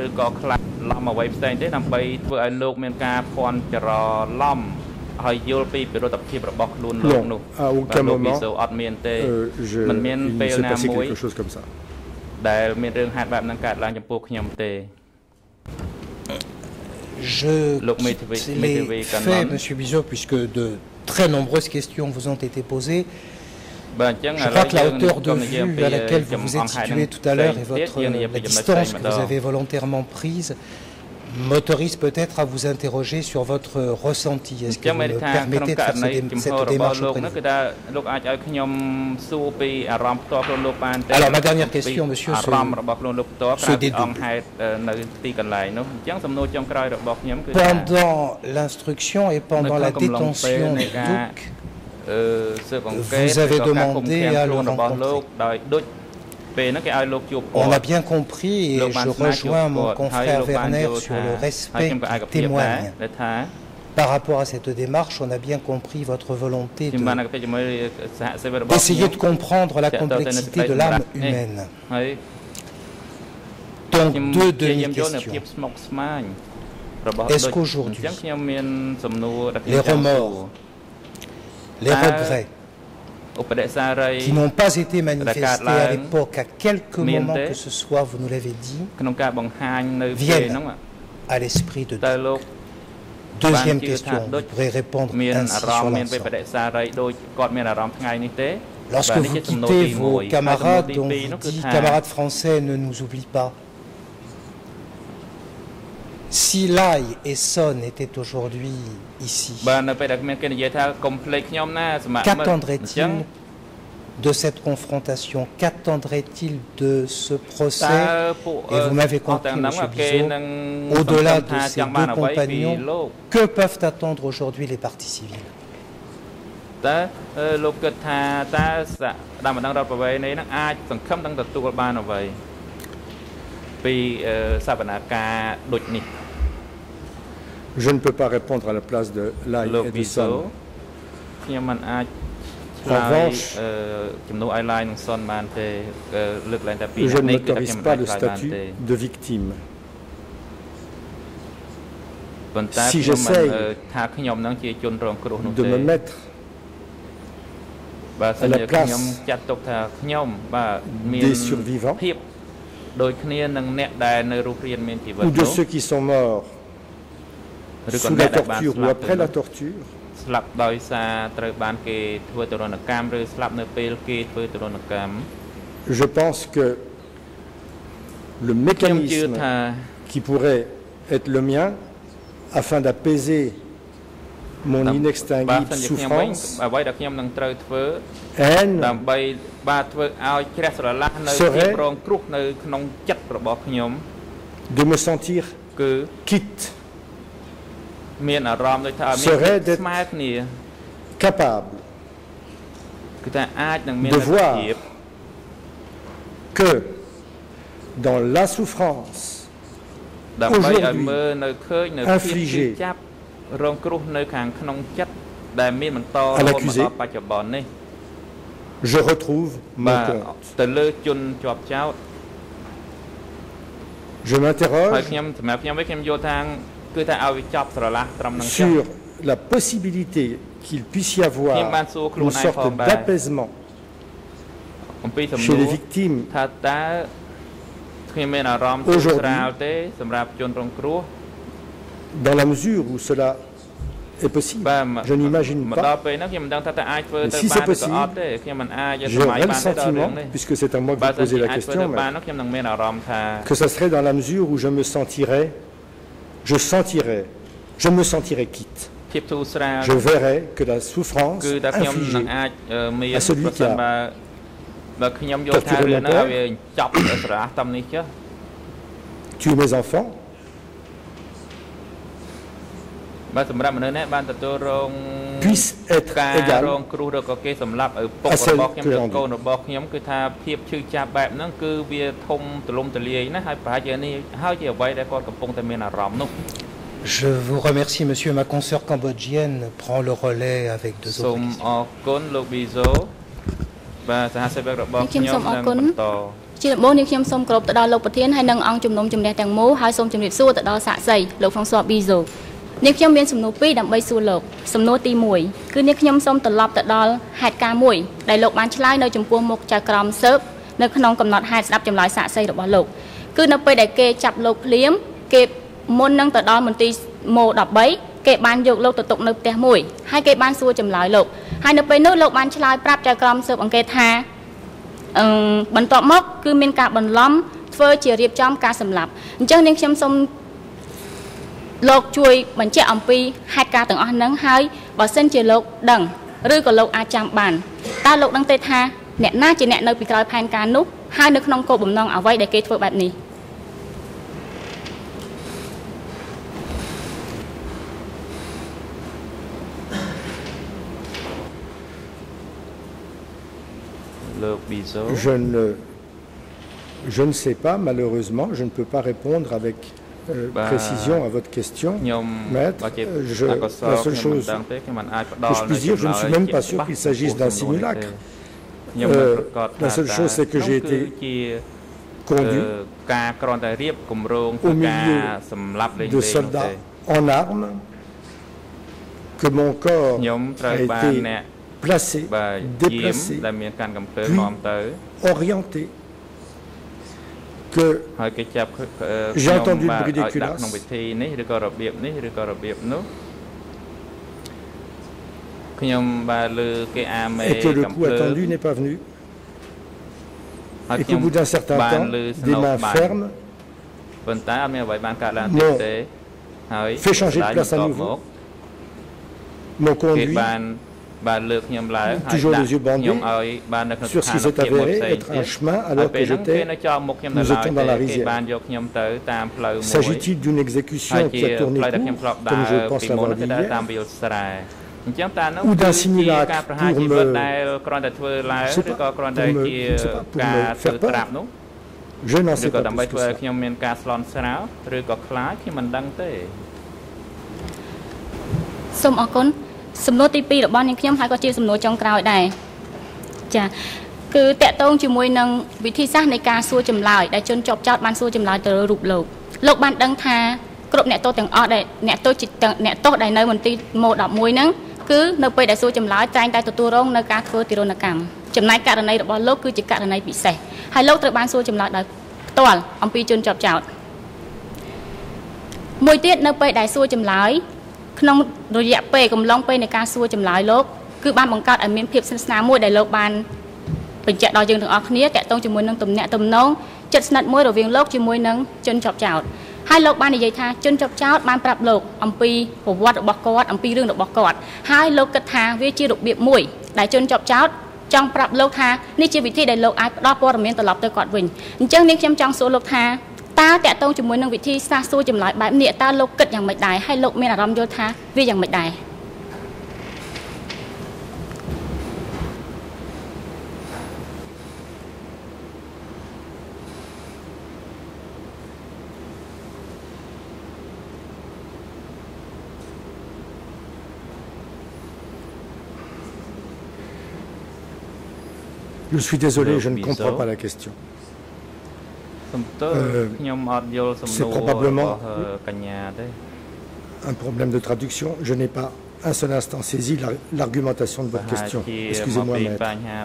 [SPEAKER 4] Non, à aucun moment euh, je, il ne s'est passé quelque chose comme ça.
[SPEAKER 9] Je quitte les faits, Monsieur Bizot, puisque de très nombreuses questions vous ont été posées. Je crois que la hauteur de vue à laquelle vous vous êtes situé tout à l'heure et votre, la distance que vous avez volontairement prise m'autorise peut-être à vous interroger sur votre ressenti. Est-ce que vous me permettez de faire ce, cette démarche auprès de vous? Alors ma dernière question, monsieur, se, se dédouble. Pendant l'instruction et pendant la détention du Duc, vous avez demandé à le rencontrer. On a bien compris, et je rejoins mon confrère Werner sur le respect qu'il témoigne. Par rapport à cette démarche, on a bien compris votre volonté d'essayer de, de comprendre la complexité de l'âme humaine. Donc, deux demi-questions. Est-ce qu'aujourd'hui, les remords, les regrets, qui n'ont pas été manifestés à l'époque, à quelque moment que ce soit, vous nous l'avez dit, viennent à l'esprit de Duc? Deuxième question, vous pourrez répondre ainsi sur l'ensemble. Lorsque vous quittez vos camarades, dont vous dites, camarades français, ne nous oublie pas, si Lai et Son étaient aujourd'hui ici, qu'attendrait-il de cette confrontation? Qu'attendrait-il de ce procès? Et vous m'avez compris, M. Bizot, au-delà de ces deux compagnons, que peuvent attendre aujourd'hui les parties civiles?
[SPEAKER 4] Je ne peux pas répondre à la place de Lai et de Son. En revanche, je ne m'autorise pas le statut de victime. Si j'essaye de me mettre à la place des survivants ou de ceux qui sont morts sous la torture ou après la torture. Je pense que le mécanisme qui pourrait être le mien afin d'apaiser mon inextinguible souffrance, haine, serait de me sentir quitte, serait d'être capable de voir que dans la souffrance aujourd'hui infligée à l'accusé, je retrouve mon compte. Je m'interroge sur la possibilité qu'il puisse y avoir une sorte d'apaisement chez les victimes aujourd'hui, dans la mesure où cela est possible. Je n'imagine pas. Mais si c'est possible, j'aurais le sentiment, puisque c'est à moi que vous posez la question, que ce serait dans la mesure où je me sentirais, je sentirais, je me sentirais quitte. Je verrais que la souffrance infligée à celui qui a torturé mon père, tué mes enfants, puisse être égal à celle que j'endure.
[SPEAKER 9] Je vous remercie, monsieur. Ma consoeur cambodgienne prend le relais avec deux autres questions.
[SPEAKER 11] ខ្ញុំសូមអរគុណជាដំបូងនេះខ្ញុំសូមគោរពទៅដល់លោកប្រធានហើយនិងអង្គជំនុំជម្រះទាំងមូលហើយសូមជម្រាបសួរទៅដល់សាក្សីលោកហ្វ្រង់ស៊ុយប៊ីហ្សូនេះខ្ញុំមានសំណួរពីរដើម្បីសួរលោកសំណួរទីមួយគឺនេះខ្ញុំសូមត្រឡប់ទៅដល់ហេតុការណ៍មួយដែលលោកបានឆ្លើយនៅចំពោះមុខចៅក្រមស៊ើបនៅក្នុងកំណត់ហេតុស្ដាប់ចម្លើយសាក្សីរបស់លោកគឺនៅពេលដែលគេចាប់លោកភ្លាមគេមុននឹងទៅដល់មន្ទីរម៉ូដប់បីគេបានយកលោកទៅទុកនៅផ្ទះមួយហើយគេបានសួរចម្លើយលោកហើយនៅពេលនោះលោកបានឆ្លើយប្រាប់ចៅក្រមស៊ើបអង្កេតថាអឺបន្ទាប់មកគឺមានការបន្លំធ្វើជារៀបចំការសម្លាប់អញ្ចឹងនាងខ្ញុំសូមលោកជួយបញ្ជាក់អំពីហេតុការណ៍ទាំងអស់ហ្នឹងហើយបើសិនជាលោកដឹងឬក៏លោកអាចចាំបានតើលោកដឹងទេថាអ្នកណាជាអ្នកនៅពីក្រោយផែនការនោះហើយនៅក្នុងគោលបំណងអ្វីដែលគេធ្វើបែបនេះ
[SPEAKER 4] Je ne, je ne sais pas, malheureusement, je ne peux pas répondre avec euh, précision à votre question, maître. Je, la seule chose que je puis dire, je ne suis même pas sûr qu'il s'agisse d'un simulacre. Euh, la seule chose, c'est que j'ai été conduit au milieu de soldats en armes, que mon corps a été placé, déplacé, puis orienté, que j'ai entendu le bruit des culasses, et que le coup attendu n'est pas venu, et qu'au bout d'un certain temps, des mains fermes m'ont fait changer de place à nouveau, m'ont conduit toujours les yeux bandés sur ce qui s'est avéré être un chemin alors que j'étais, nous étions dans la rizière. S'agit-il d'une exécution qui a tourné court, comme je pense l'avoir dit hier, ou d'un simulacre pour me, je sais pas, pour me, je sais pas, pour me faire peur? Je n'en sais pas plus que ça. សំណួរទីពីររបស់នាងខ្ញុំហើយក៏ជាសំណួរចុងក្រោយដែរចាគឺតកតងជាមួយនឹងវិធីសាស្ត្រនៃការសួរចម្លើយដែលជនជាប់ចោទបានសួរចម្លើយទៅលើរូបលោកលោកបានដឹងថាគ្រប់អ្នកទោសទាំងអស់ដែលអ្នកទោសអ្នកទោសដែលនៅមន្ទីរម៉ូដប់មួយហ្នឹង
[SPEAKER 11] គឺនៅពេលដែលសួរចម្លើយតែងតែទទួលរងនៅការធ្វើទារុណកម្មចំណែកករណីរបស់លោកគឺជាករណីពិសេសហើយលោកត្រូវបានសួរចម្លើយដោយផ្ទាល់អំពីជនជាប់ចោទមួយទៀតនៅពេលដែលសួរចម្លើយក្នុងរយៈពេលកំឡុងពេលនៃការសួរចម្លើយលោកគឺបានបង្កើតឲ្យមានភាពស្និទ្ធស្នាលមួយដែលលោកបានបញ្ជាក់ដល់យើងទាំងអស់គ្នាតាក់ទងជាមួយនឹងទំនាក់ទំនងជិតស្និទ្ធមួយរវាងលោកជាមួយនឹងជនជាប់ចោទហើយលោកបាននិយាយថាជនជាប់ចោទបានប្រាប់លោកអំពីប្រវត្តិរបស់គាត់អំពីរឿងរបស់គាត់ហើយលោកគិតថាវាជារបៀបមួយដែលជនជាប់ចោទចង់ប្រាប់លោកថានេះជាវិធីដែលលោកអាចផ្ដល់ព័ត៌មានត្រឡប់ទៅគាត់វិញអញ្ចឹងនាងខ្ញុំចង់សួរលោកថាតើតាក់ទងជាមួយនឹងវិធីសាស្ត្រសួរចម្លើយបែបនេះតើលោកគិតយ៉ាងម៉េចដែរហើយលោកមានអារម្មណ៍យល់ថាវាយ៉ាងម៉េចដែរ
[SPEAKER 4] Je suis désolé, je ne comprends pas la question. Euh, c'est probablement un problème de traduction. Je n'ai pas un seul instant saisi l'argumentation de votre question. Excusez-moi, maître.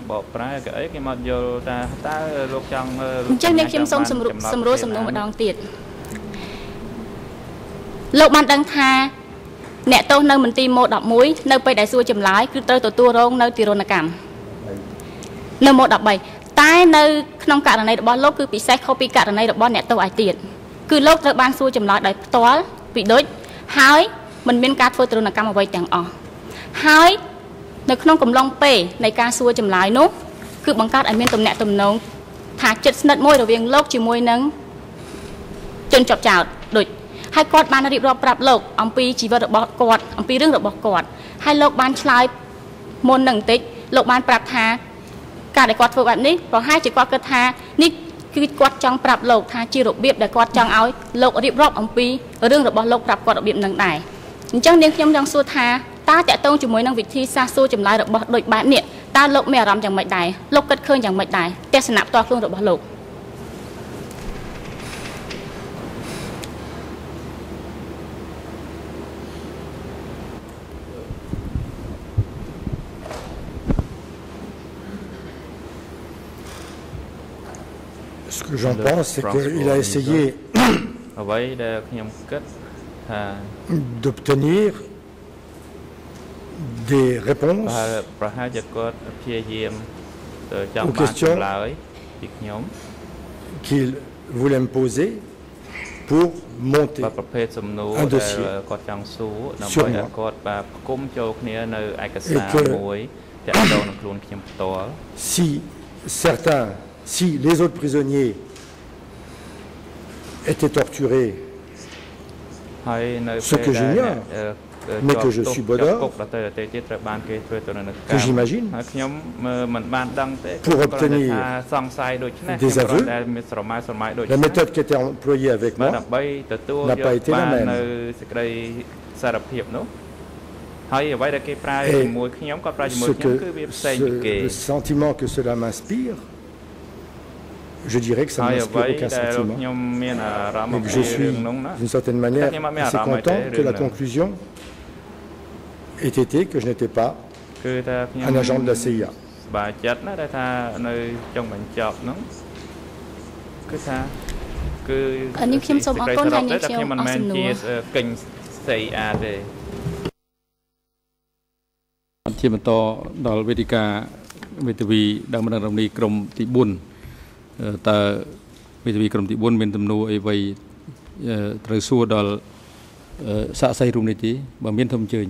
[SPEAKER 11] នៅម៉ូដ 13 តែនៅក្នុងករណីរបស់លោកគឺពិសេសខុសពីករណីរបស់អ្នកទោសឯទៀតគឺលោកត្រូវបានសួរចម្លើយដោយផ្ទាល់ពីដូចហើយមិនមានការធ្វើទរណកម្មអ្វីទាំងអស់ហើយនៅក្នុងកំឡុងពេលនៃការសួរចម្លើយនោះគឺបង្កើតឲ្យមានទំនាក់ទំនងថាចិត្តស្និទ្ធមួយរវាងលោកជាមួយនឹងជនជាប់ចោទដូចហើយគាត់បានរៀបរាប់ប្រាប់លោកអំពីជីវិតរបស់គាត់អំពីរឿងរបស់គាត់ហើយលោកបានឆ្លើយមុននឹងបន្តិចលោកបានប្រាប់ថាការដែលគាត់ធ្វើបែបនេះប្រហែលជាគាត់គិតថានេះគឺគាត់ចង់ប្រាប់លោកថាជារបៀបដែលគាត់ចង់ឲ្យលោករៀបរាប់អំពីរឿងរបស់លោកប្រាប់គាត់របៀបនឹងដែរអញ្ចឹងនាងខ្ញុំចង់សួរថាតើតាក់ទងជាមួយនឹងវិធីសាស្ត្រសួរចម្លើយរបស់ដូចបែបនេះតើលោកមានអារម្មណ៍យ៉ាងម៉េចដែរលោកគិតឃើញយ៉ាងម៉េចដែរទស្សនៈផ្ទាល់ខ្លួនរបស់លោក
[SPEAKER 4] Ce que j'en pense, c'est qu'il a essayé d'obtenir des réponses aux questions qu'il voulait me poser pour monter un dossier sur moi. Et que si certains Si les autres prisonniers étaient torturés, ce que j'ignore, mais que je suis Bodor, que j'imagine, pour obtenir des aveux, la méthode qui était employée avec moi n'a pas été la même. Et ce que, ce, le sentiment que cela m'inspire, je dirais que ça ne m'inspire aucun sentiment. Et que je suis, d'une certaine manière, assez content que la conclusion ait été que je n'étais pas un agent de la C I A.
[SPEAKER 2] Que តើវិទ្យាក្រុមទី 4 មានទំនួលអីអ្វីត្រូវសួរដល់សាកសីរូបនេះទេបើមានធំជើញ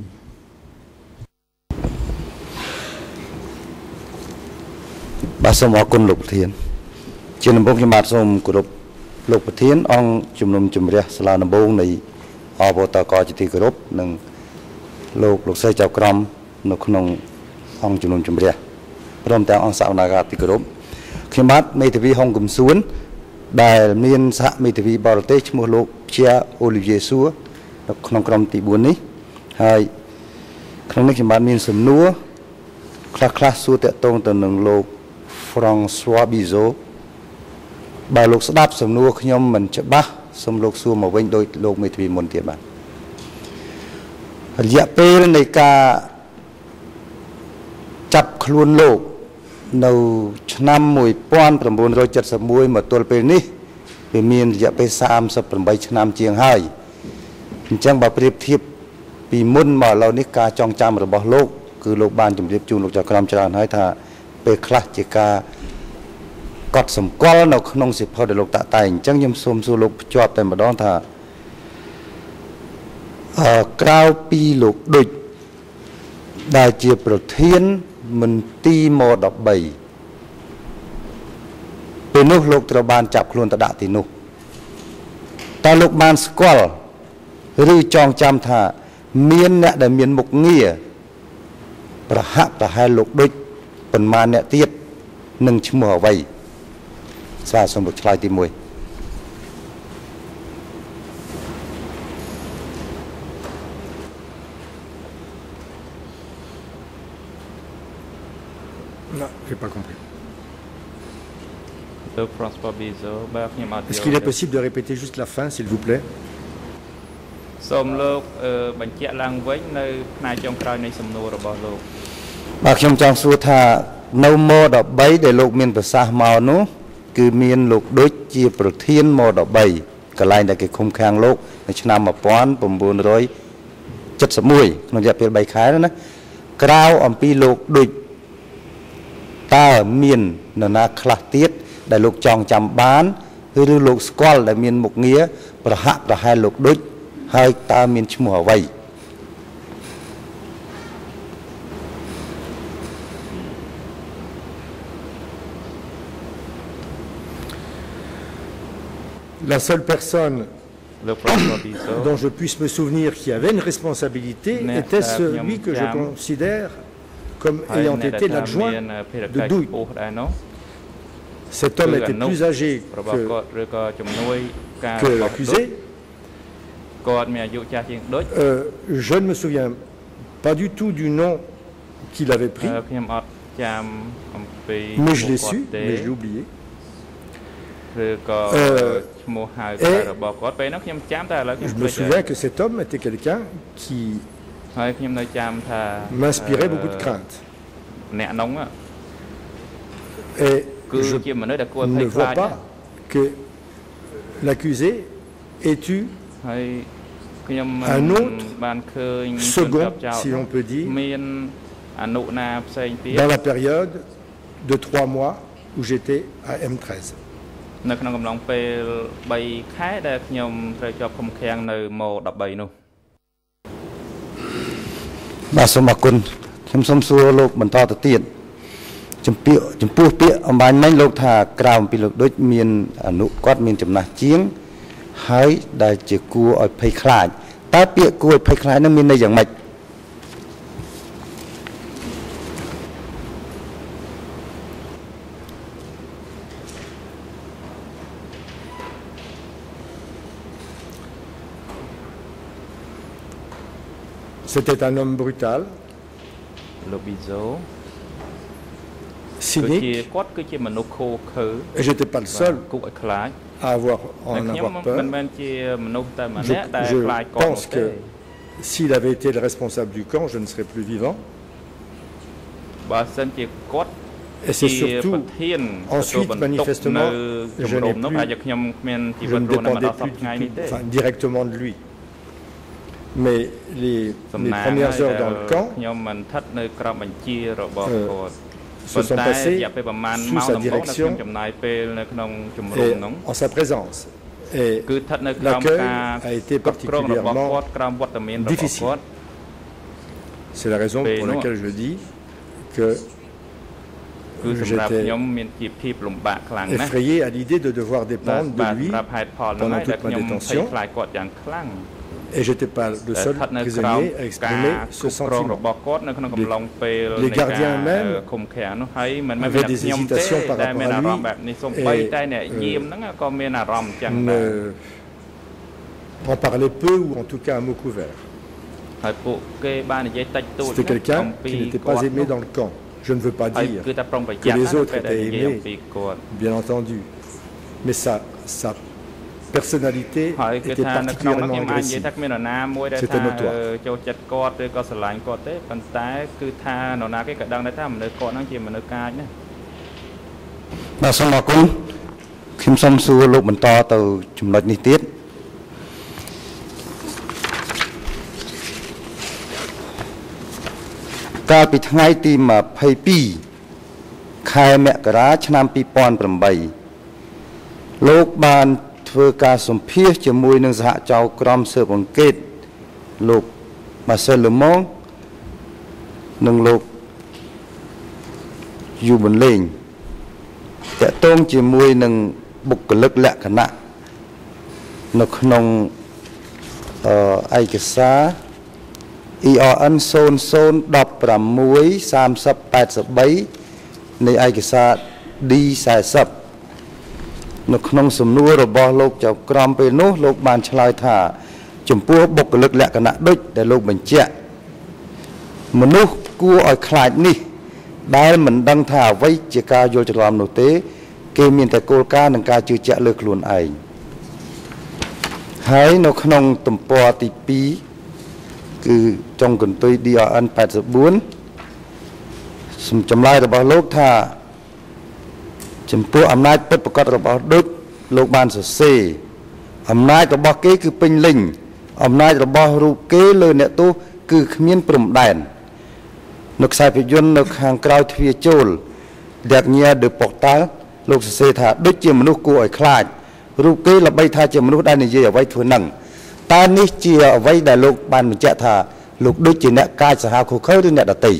[SPEAKER 12] បាទសូមអរគុណលោកប្រធានជាដំបូងខ្ញុំបាទសូមគោរពលោកប្រធានអង្គជំនុំជម្រះសាលាដំបងនៃអបតកជាទីគោរពនិងលោកលោកស្រីចៅក្រមនៅក្នុងអង្គជំនុំជម្រះព្រមទាំងអង្គសវនាការទីគោរព ខ្ញុំបាទមេធាវីហុងកំសួនដែលមានសហមេធាវីបរទេសឈ្មោះលោកជាអូលីវីយេស៊ូនៅក្នុងក្រុមទី 4 នេះហើយក្នុងនេះខ្ញុំបាទមានសំណួរខ្លះខ្លះសួរតាក់ទងទៅនឹងលោក François Bizot បើលោកស្ដាប់សំណួរខ្ញុំមិនច្បាស់សូមលោកសួរមកវិញដោយលោកមេធាវីមុនទៀតបាទរយៈពេលនៃការจับคลุนโลกในชั้นมวยป้อนประมูลร้อยจัดสมวยมาตัวเป็นนี้เป็นมีนจะไปสามสับเป็นใบชั้นเจียงไห้จังบาเปรียบเทียบปีมุ่นมาเรานิกาจองจำระบบโลกคือโลกบานจุ่มเรียบจูนโลกจากกรามจราให้ท่าเปคลาจิกากอดสมกอลเราขนมสิบพอเดโลกตะไตจังยมสมสู่โลกจอบแต่มาดอนท่ากราวปีโลกดุจได้เจียประเทียนมันตีโมดอกใบเป็นนุโลกตระบานจับคลวนตะดะตินุตาโลกบานสกอลหรือจองจำท่าเมียนเนี่ยได้เมียนมุกเงียประหับประหายโลกดุจเป็นมาเนี่ยเทียบหนึ่งชั่วโมงไว้สาสมบุตรชายตีมวย
[SPEAKER 4] Non, je n'ai pas compris. Est-ce qu'il est possible de répéter juste la fin, s'il vous plaît?
[SPEAKER 12] Nâu mô đọc bấy để lục miền bờ xa màu nó cứ miền lục đối chia bờ thiên mô đọc bấy cái này là cái khung khang lụcในឆ្នាំmột nghìn chín trăm bảy mươiក្នុងរយៈពេលបីខែណាក្រៅអំពីលោកដូចតើមាននរណាខ្លះទៀតដែលលោកចង់ចាំបានឬលោកស្គាល់ដែលមានមុខងារប្រហាក់ប្រហែលលោកដូចហើយតើមានឈ្មោះអ្វី
[SPEAKER 4] La seule personne dont je puisse me souvenir qui avait une responsabilité était celui que je considère comme ayant été l'adjoint de Douy. Cet homme était plus âgé que, que l'accusé. Euh, je ne me souviens pas du tout du nom qu'il avait pris, mais je l'ai su, mais je l'ai oublié. Euh, je me souviens que cet homme était quelqu'un qui m'inspirait beaucoup de crainte. Et je ne vois pas que l'accusé ait eu un autre second, si on peut dire, dans la période de trois mois où j'étais à M treize.
[SPEAKER 10] នៅក្នុងកំឡុងពេលបីខែដែលខ្ញុំត្រូវជាប់ឃុំឃាំងនៅម៉ូដប់បីនោះបាទសូមអរគុណខ្ញុំសូមសួរលោកបន្តទៅទៀតចំពោះចំពោះពាក្យអំបញ្ញមិញលោកថាក្រៅពីលោកដូចមានអនុគាត់មានចំណាស់ជាងហើយដែលជាគួរឲ្យភ័យខ្លាចតើពាក្យគួរឲ្យភ័យខ្លាចនោះមានន័យយ៉ាងម៉េច
[SPEAKER 4] C'était un homme brutal, cynique, et je n'étais pas le seul à avoir, en avoir peur. Je, je pense que s'il avait été le responsable du camp, je ne serais plus vivant. Et c'est surtout, ensuite, manifestement, je, n'ai plus, je ne dépendais plus du tout, enfin, directement de lui. Mais les, les premières heures dans le camp euh, se sont passées sous sa direction et en sa présence. Et l'accueil a été particulièrement difficile. C'est la raison pour laquelle je dis que j'étais effrayé à l'idée de devoir dépendre de lui pendant toute ma détention. Et je n'étais pas le seul prisonnier à exprimer ce sentiment. Les, les gardiens eux-mêmes avaient des hésitations par rapport à lui et euh, ne en parlaient peu ou en tout cas à mots couverts. C'était quelqu'un qui n'était pas aimé dans le camp. Je ne veux pas dire que les autres étaient aimés, bien entendu. Mais ça, ça personnalité était particulièrement agressive. C'était notoire.
[SPEAKER 10] Cả ពីថ្ងៃទី ยี่สิบสอง ខែមករាឆ្នាំ ยี่สิบศูนย์แปด លោកបានធ្វើការសម្ភាសន៍ជាមួយនឹងសហចៅក្រមស៊ើបអង្កេតលោក Marcel Lemong និងលោក Yu Bonleng តាក់ទងជាមួយនឹងបុគ្គលិកលក្ខណៈនៅក្នុងអឺឯកសារ E R N ศูนย์ ศูนย์ หนึ่ง หก สาม ศูนย์ แปด สามនៃឯកសារ D สี่สิบ នៅក្នុងសំណួររបស់លោកចៅក្រមពេលនោះលោកបានឆ្លើយថាចំពោះបុគ្គលិកលក្ខណៈដូចដែលលោកបញ្ជាក់មនុស្សគួរឲ្យខ្លាចនេះដែលមិនដឹងថាអ្វីជាការយល់ច្រឡំនោះទេគេមានតែគោលការណ៍និងការជឿជាក់លើខ្លួនឯងហើយនៅក្នុងទំព័រទី two គឺចុងកន្ទុយ D R N แปดสิบสี่ សំចម្លើយរបស់លោកថាចំពោះអំណាចពិតប្រាកដរបស់ដូចលោកបានសរសេរអំណាចរបស់គេគឺពេញលេញអំណាចរបស់រូបគេលើអ្នកទោសគឺគ្មានព្រំដែននៅខ្សែភាពយន្តនៅខាងក្រោយទ្វារចូល Dernier de Portal លោកសរសេរថាដូចជាមនុស្សគួរឲ្យខ្លាចរូបគេល្បីថាជាមនុស្សដែលនិយាយអ្វីធ្វើនឹងតើនេះជាអ្វីដែលលោកបានបញ្ជាក់ថាលោកដូចជាអ្នកកាចសាហាវខុសខើឬអ្នកដទៃ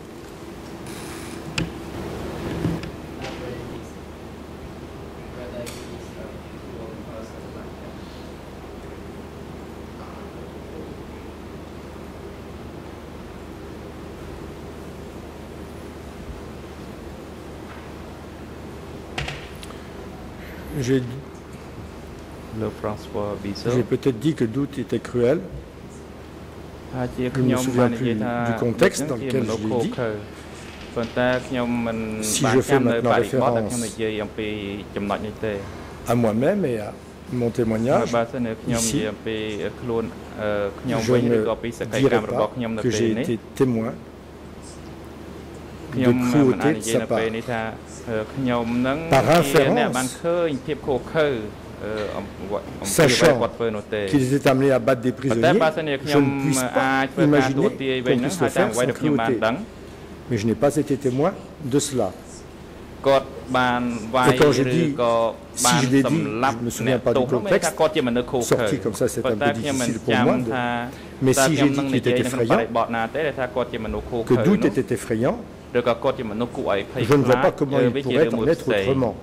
[SPEAKER 4] J'ai
[SPEAKER 13] le François Bizot.
[SPEAKER 4] J'ai peut-être dit que Doute était cruel. Je ne me souviens plus du contexte dans lequel je l'ai dit. Si je fais maintenant référence à moi-même et à mon témoignage, ici, je ne dirais pas que j'ai été témoin de cruauté de sa part. Par inférence, sachant qu'ils étaient amenés à battre des prisonniers, je ne puisse pas imaginer qu'on puisse le faire sans cruauté. Mais je n'ai pas été témoin de cela. Et quand je dis, si je l'ai dit, je ne me souviens pas du contexte, sorti comme ça c'est un peu difficile pour moi, de, mais si j'ai dit qu'il était effrayant, que Doute était effrayant, je ne vois pas comment il pourrait en être autrement.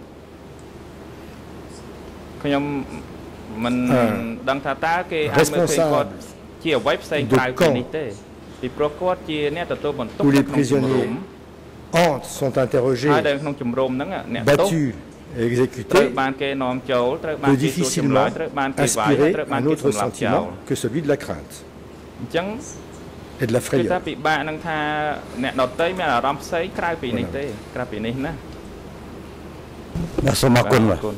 [SPEAKER 4] Un responsable de camp où les prisonniers entrent, sont interrogés, battus et exécutés, peut difficilement inspirer un autre sentiment que celui de la crainte et de la frayeur. Voilà.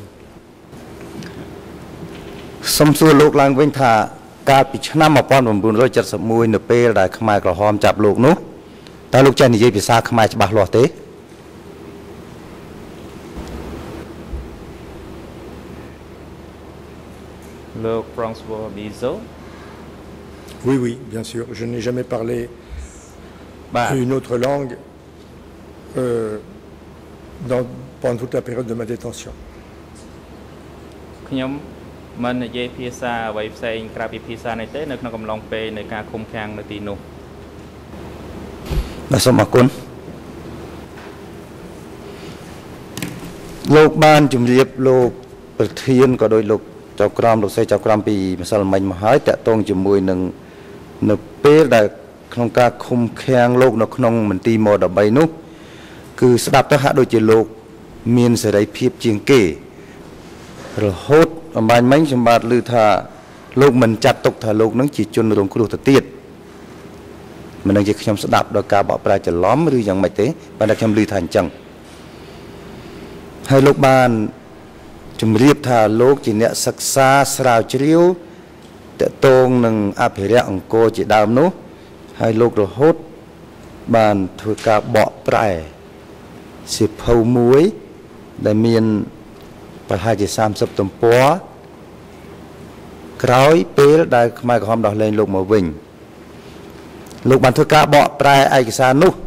[SPEAKER 4] សំសួរលោកឡើងវិញថាកាលពីឆ្នាំ một nghìn chín trăm bảy mươi mốt នៅពេលដែលខ្មែរក្រហមចាប់លោកនោះតើលោកចេះនិយាយភាសាខ្មែរច្បាស់លាស់ទេ
[SPEAKER 13] Le François Bizot.
[SPEAKER 4] Oui, oui, bien sûr. Je n'ai jamais parlé bah. une autre langue euh, dans, pendant toute la période de ma détention.
[SPEAKER 13] Mình dây phía xa vậy xây ra bị phía xa này thế nó cầm lòng peในការคุมខាំងនៅទីនោះ
[SPEAKER 10] បាទសូមអរគុណលោកបានជម្រាបលោកប្រធានក៏ដោយលោកចៅក្រមលោកស្រីចៅក្រមពីម្សិលមិញមកហើយតាក់ទងជាមួយនឹងនៅពេលដែលក្នុងការคุมខាំងលោកនៅក្នុងមន្ទីរ មដ13 នោះគឺស្ដាប់ទៅហាក់ដូចជាលោកមានសេរីភាពជាងគេរហូត អំបញ្ញមិញខ្ញុំបាទឮថាលោកមិនចាត់ទុកថាលោកនឹងជាជនរងគ្រោះទៅទៀតមិនដឹងជាខ្ញុំស្ដាប់ដល់ការបកប្រែច្រឡំឬយ៉ាងម៉េចទេប៉ុន្តែខ្ញុំឮថាអញ្ចឹងហើយលោកបានជំរាបថាលោកជាអ្នកសិក្សាស្រាវជ្រាវតកតងនឹងអភិរក្សអង្គរជាដើមនោះហើយលោករហូតបានធ្វើការបកប្រែសៀវភៅមួយដែលមានប្រហែលជាសាមសិបទំព័រក្រោយពេលដែលខ្មែរក្រហមដោះលែងលោកមកវិញលោកបានធ្វើការបកប្រែឯកសារនោះ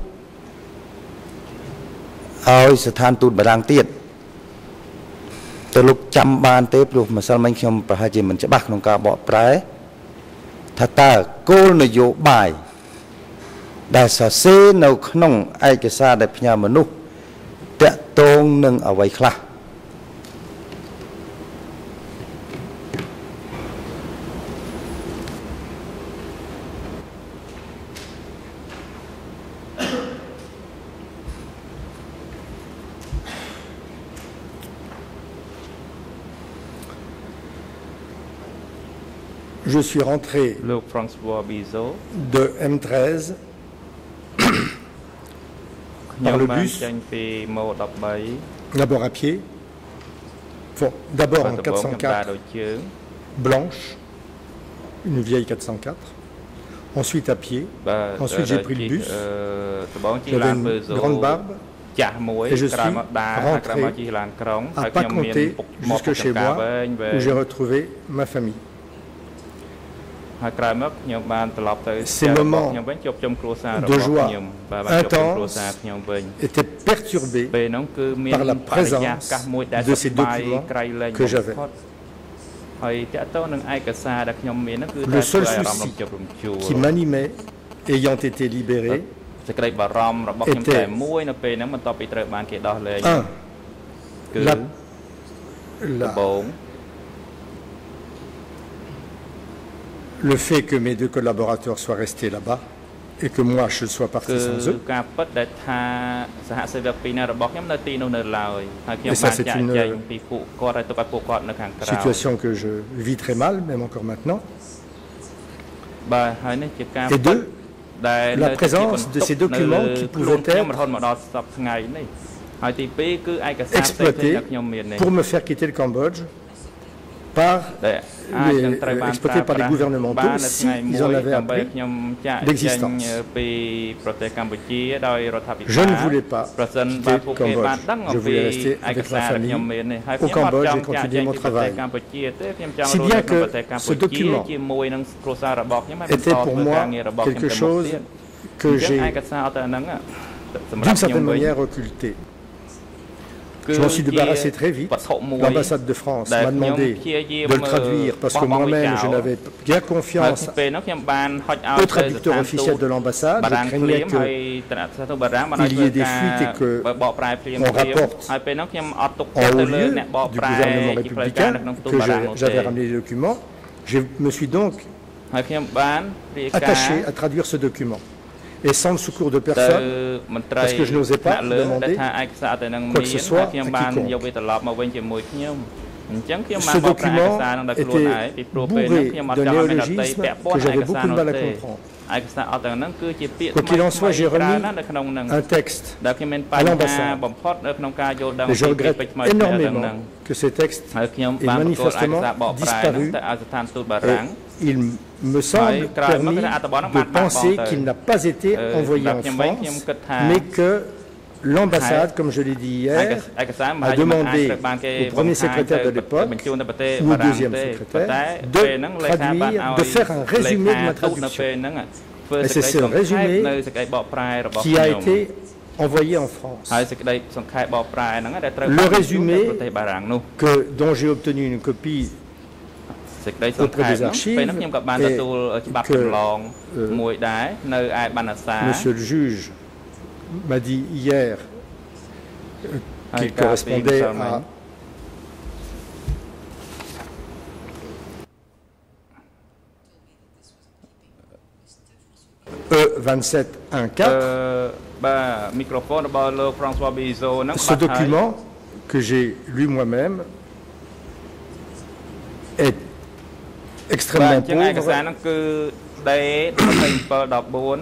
[SPEAKER 10] ឲ្យស្ថានទូតបារាំងទៀតទៅលោកចាំបានទេព្រោះម្សិលមិញខ្ញុំប្រហែលជាមិនច្បាស់ក្នុងការបកប្រែថាតើគោលនយោបាយដែលសរសេរនៅក្នុងឯកសារដែលផ្ញើមនុស្សតាក់ទងនឹងអ្វីខ្លះ
[SPEAKER 4] Je suis rentré de M treize par le bus, d'abord à pied, bon, d'abord en quatre cent quatre blanche, une vieille quatre cent quatre, ensuite à pied, ensuite j'ai pris le bus, j'avais une grande barbe, et je suis rentré à pas compter jusque chez moi où j'ai retrouvé ma famille. Ces moments de joie intense étaient perturbés par la présence de ces documents que j'avais. Le seul souci qui m'animait, ayant été libéré, était un, la, la, le fait que mes deux collaborateurs soient restés là-bas et que moi je sois parti sans eux. Et ça c'est une situation que je vis très mal, même encore maintenant. Et deux, la présence de ces documents qui pouvaient être exploités pour me faire quitter le Cambodge par les, euh, exploités par les gouvernementaux s'ils en avaient appris l'existence. Je ne voulais pas quitter le Cambodge. Je voulais rester avec ma famille au Cambodge et continuer mon travail. Si bien que ce document était pour moi quelque chose que j'ai d'une certaine manière occulté. Je m'en suis débarrassé très vite. L'ambassade de France m'a demandé de le traduire parce que moi-même je n'avais guère confiance au traducteur officiel de l'ambassade. Je craignais qu'il y ait des fuites et qu'on rapporte en haut lieu du gouvernement républicain que j'avais ramené les documents. Je me suis donc attaché à traduire ce document. Et sans le secours de personne, parce que je n'osais pas demander quoi que ce soit à quiconque. Ce document était bourré de néologismes que j'avais beaucoup de mal à comprendre. Quoi qu'il en soit, j'ai remis un texte à l'ambassade. Et je regrette énormément que ce texte ait manifestement disparu. Et il me semble permis de penser qu'il n'a pas été envoyé en France, mais que l'ambassade, comme je l'ai dit hier, a demandé au premier secrétaire de l'époque, ou au deuxième secrétaire, de traduire, de faire un résumé de ma traduction. Et c'est ce résumé qui a été envoyé en France. Le résumé que, dont j'ai obtenu une copie auprès des archives et que euh, monsieur le juge m'a dit hier euh, qu'il correspondait à E vingt-sept un quatre. Ce document que j'ai lu moi-même est extrêmement pauvre.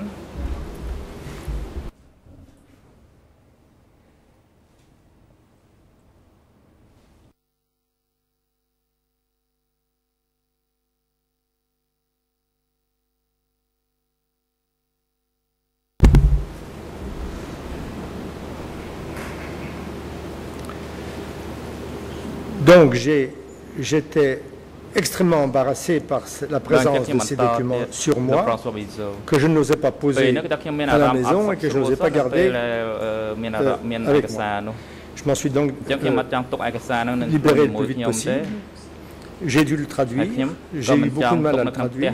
[SPEAKER 4] Donc j'étais extrêmement embarrassé par la présence de ces documents sur moi, que je n'osais pas poser à la maison et que je n'osais pas garder euh, avec moi. Je m'en suis donc euh, libéré le plus vite possible. J'ai dû le traduire, j'ai eu beaucoup de mal à le traduire,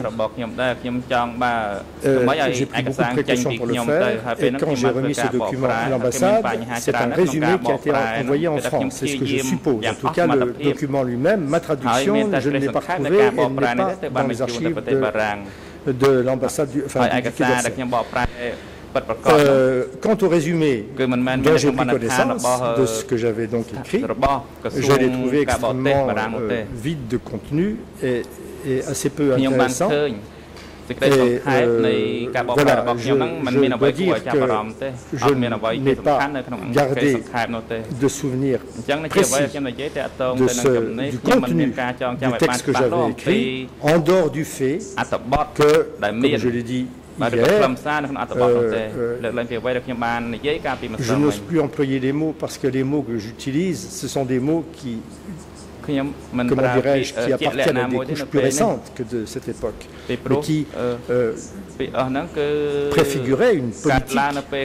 [SPEAKER 4] euh, j'ai pris beaucoup de précautions pour le faire, et quand j'ai remis ce document à l'ambassade, c'est un résumé qui a été envoyé en France, c'est ce que je suppose. En tout cas, le document lui-même, ma traduction, je ne l'ai pas retrouvé, elle n'est pas dans les archives de, de l'ambassade, enfin du Quai d'Orsay. Euh, quant au résumé dont j'ai pris connaissance de ce que j'avais donc écrit, je l'ai trouvé extrêmement euh, vide de contenu et, et assez peu intéressant. Et euh, voilà, je, je dois dire que je n'ai pas gardé de souvenir précis de ce, du contenu du texte que j'avais écrit, en dehors du fait que, comme je l'ai dit hier, euh, euh, je n'ose plus employer les mots parce que les mots que j'utilise, ce sont des mots qui, comment dirais-je, qui appartiennent à des couches plus récentes que de cette époque, mais qui euh, préfiguraient une politique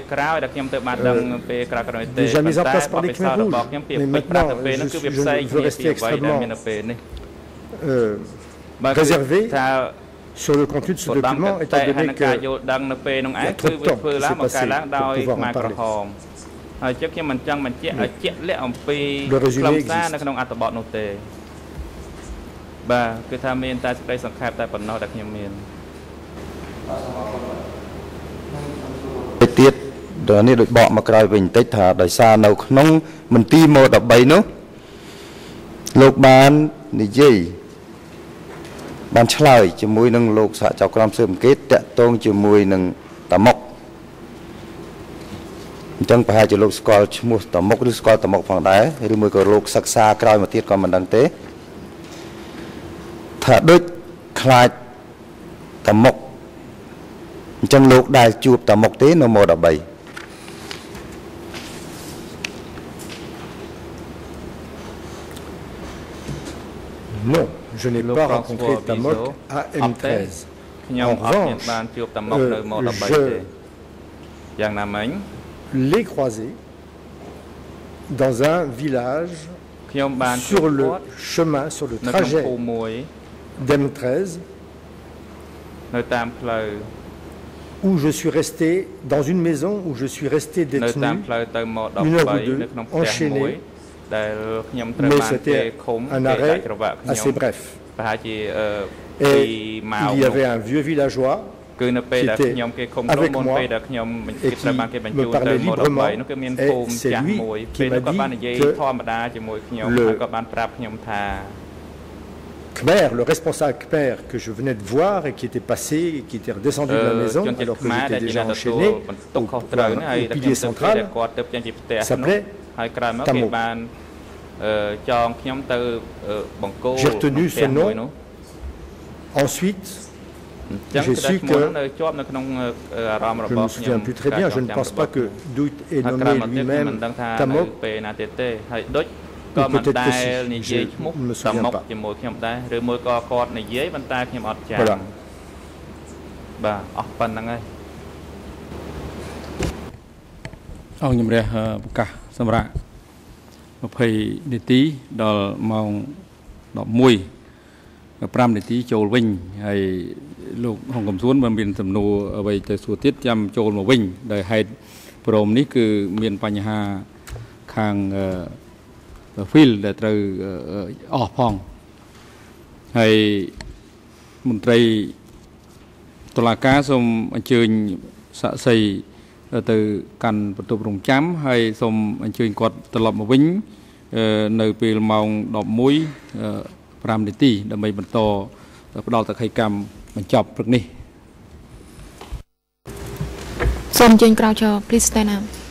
[SPEAKER 4] euh, déjà mise en place par les Khmers rouges. Mais maintenant, je, je veux rester extrêmement euh, réservé sur le contenu de ce document, étant donné qu'il y a trop de temps qui s'est passé pour pouvoir en parler. Le résumé existe.
[SPEAKER 12] Tiết đó này được bỏ mà cài bình tích thả đại xa nào không mình ti mô đập bấy nữa lục bàn thì gì bàn chơi chỉ mùi nâng lục xạ chọc làm sớm kết tẹt tôn chỉ mùi nâng tà mọc chẳng phải hai chỉ lục score mua tà mọc đi score tà mọc phòng đá thì mùi có lục sắc xa cài một tiết còn mình đăng tế thả đứt khai tà mọc chẳng lục đài chụp tà mọc tế nó mô đập bấy.
[SPEAKER 4] Non, je n'ai pas rencontré Tamok à M treize. En revanche, euh, je l'ai croisé dans un village sur le chemin, sur le trajet d'M treize, où je suis resté, dans une maison où je suis resté détenu une heure ou deux, enchaîné. Mais c'était un arrêt assez bref. Et il y avait un vieux villageois qui était avec moi et qui me parlait librement. Et c'est lui qui m'a dit que le Khmer, le responsable Khmer que je venais de voir et qui était passé, qui était redescendu de la maison alors que j'étais déjà enchaîné au, au, au pilier central, s'appelait Tamok. J'ai retenu ce nom. Ensuite, j'ai su que, je ne me souviens plus très bien, je ne pense pas que Duit ait nommé lui-même Tamok, ou peut-être que si, je ne me souviens pas.
[SPEAKER 2] Voilà. ยี่สิบនាទីដល់ម៉ោងដប់មួយ 5នាទីចូលវិញហើយលោកហុងកំសួនបានមានសំណួរអ្វីទៅសួរទៀតចាំចូលមកវិញដោយហេតុព្រមនេះគឺមានបញ្ហាខាង field ដែលត្រូវអស់ផងហើយមន្ត្រីតុលាការសូមអញ្ជើញសាក់សី ទៅកាន់បន្ទប់រងចាំហើយសូមអញ្ជើញគាត់ត្រឡប់មកវិញនៅពេលម៉ោងដប់មួយ 5នាទីដើម្បីបន្តផ្ដល់តក្កកម្មបញ្ចប់ព្រឹកនេះ
[SPEAKER 1] សូមអញ្ជើញក្រោយចោ please stand up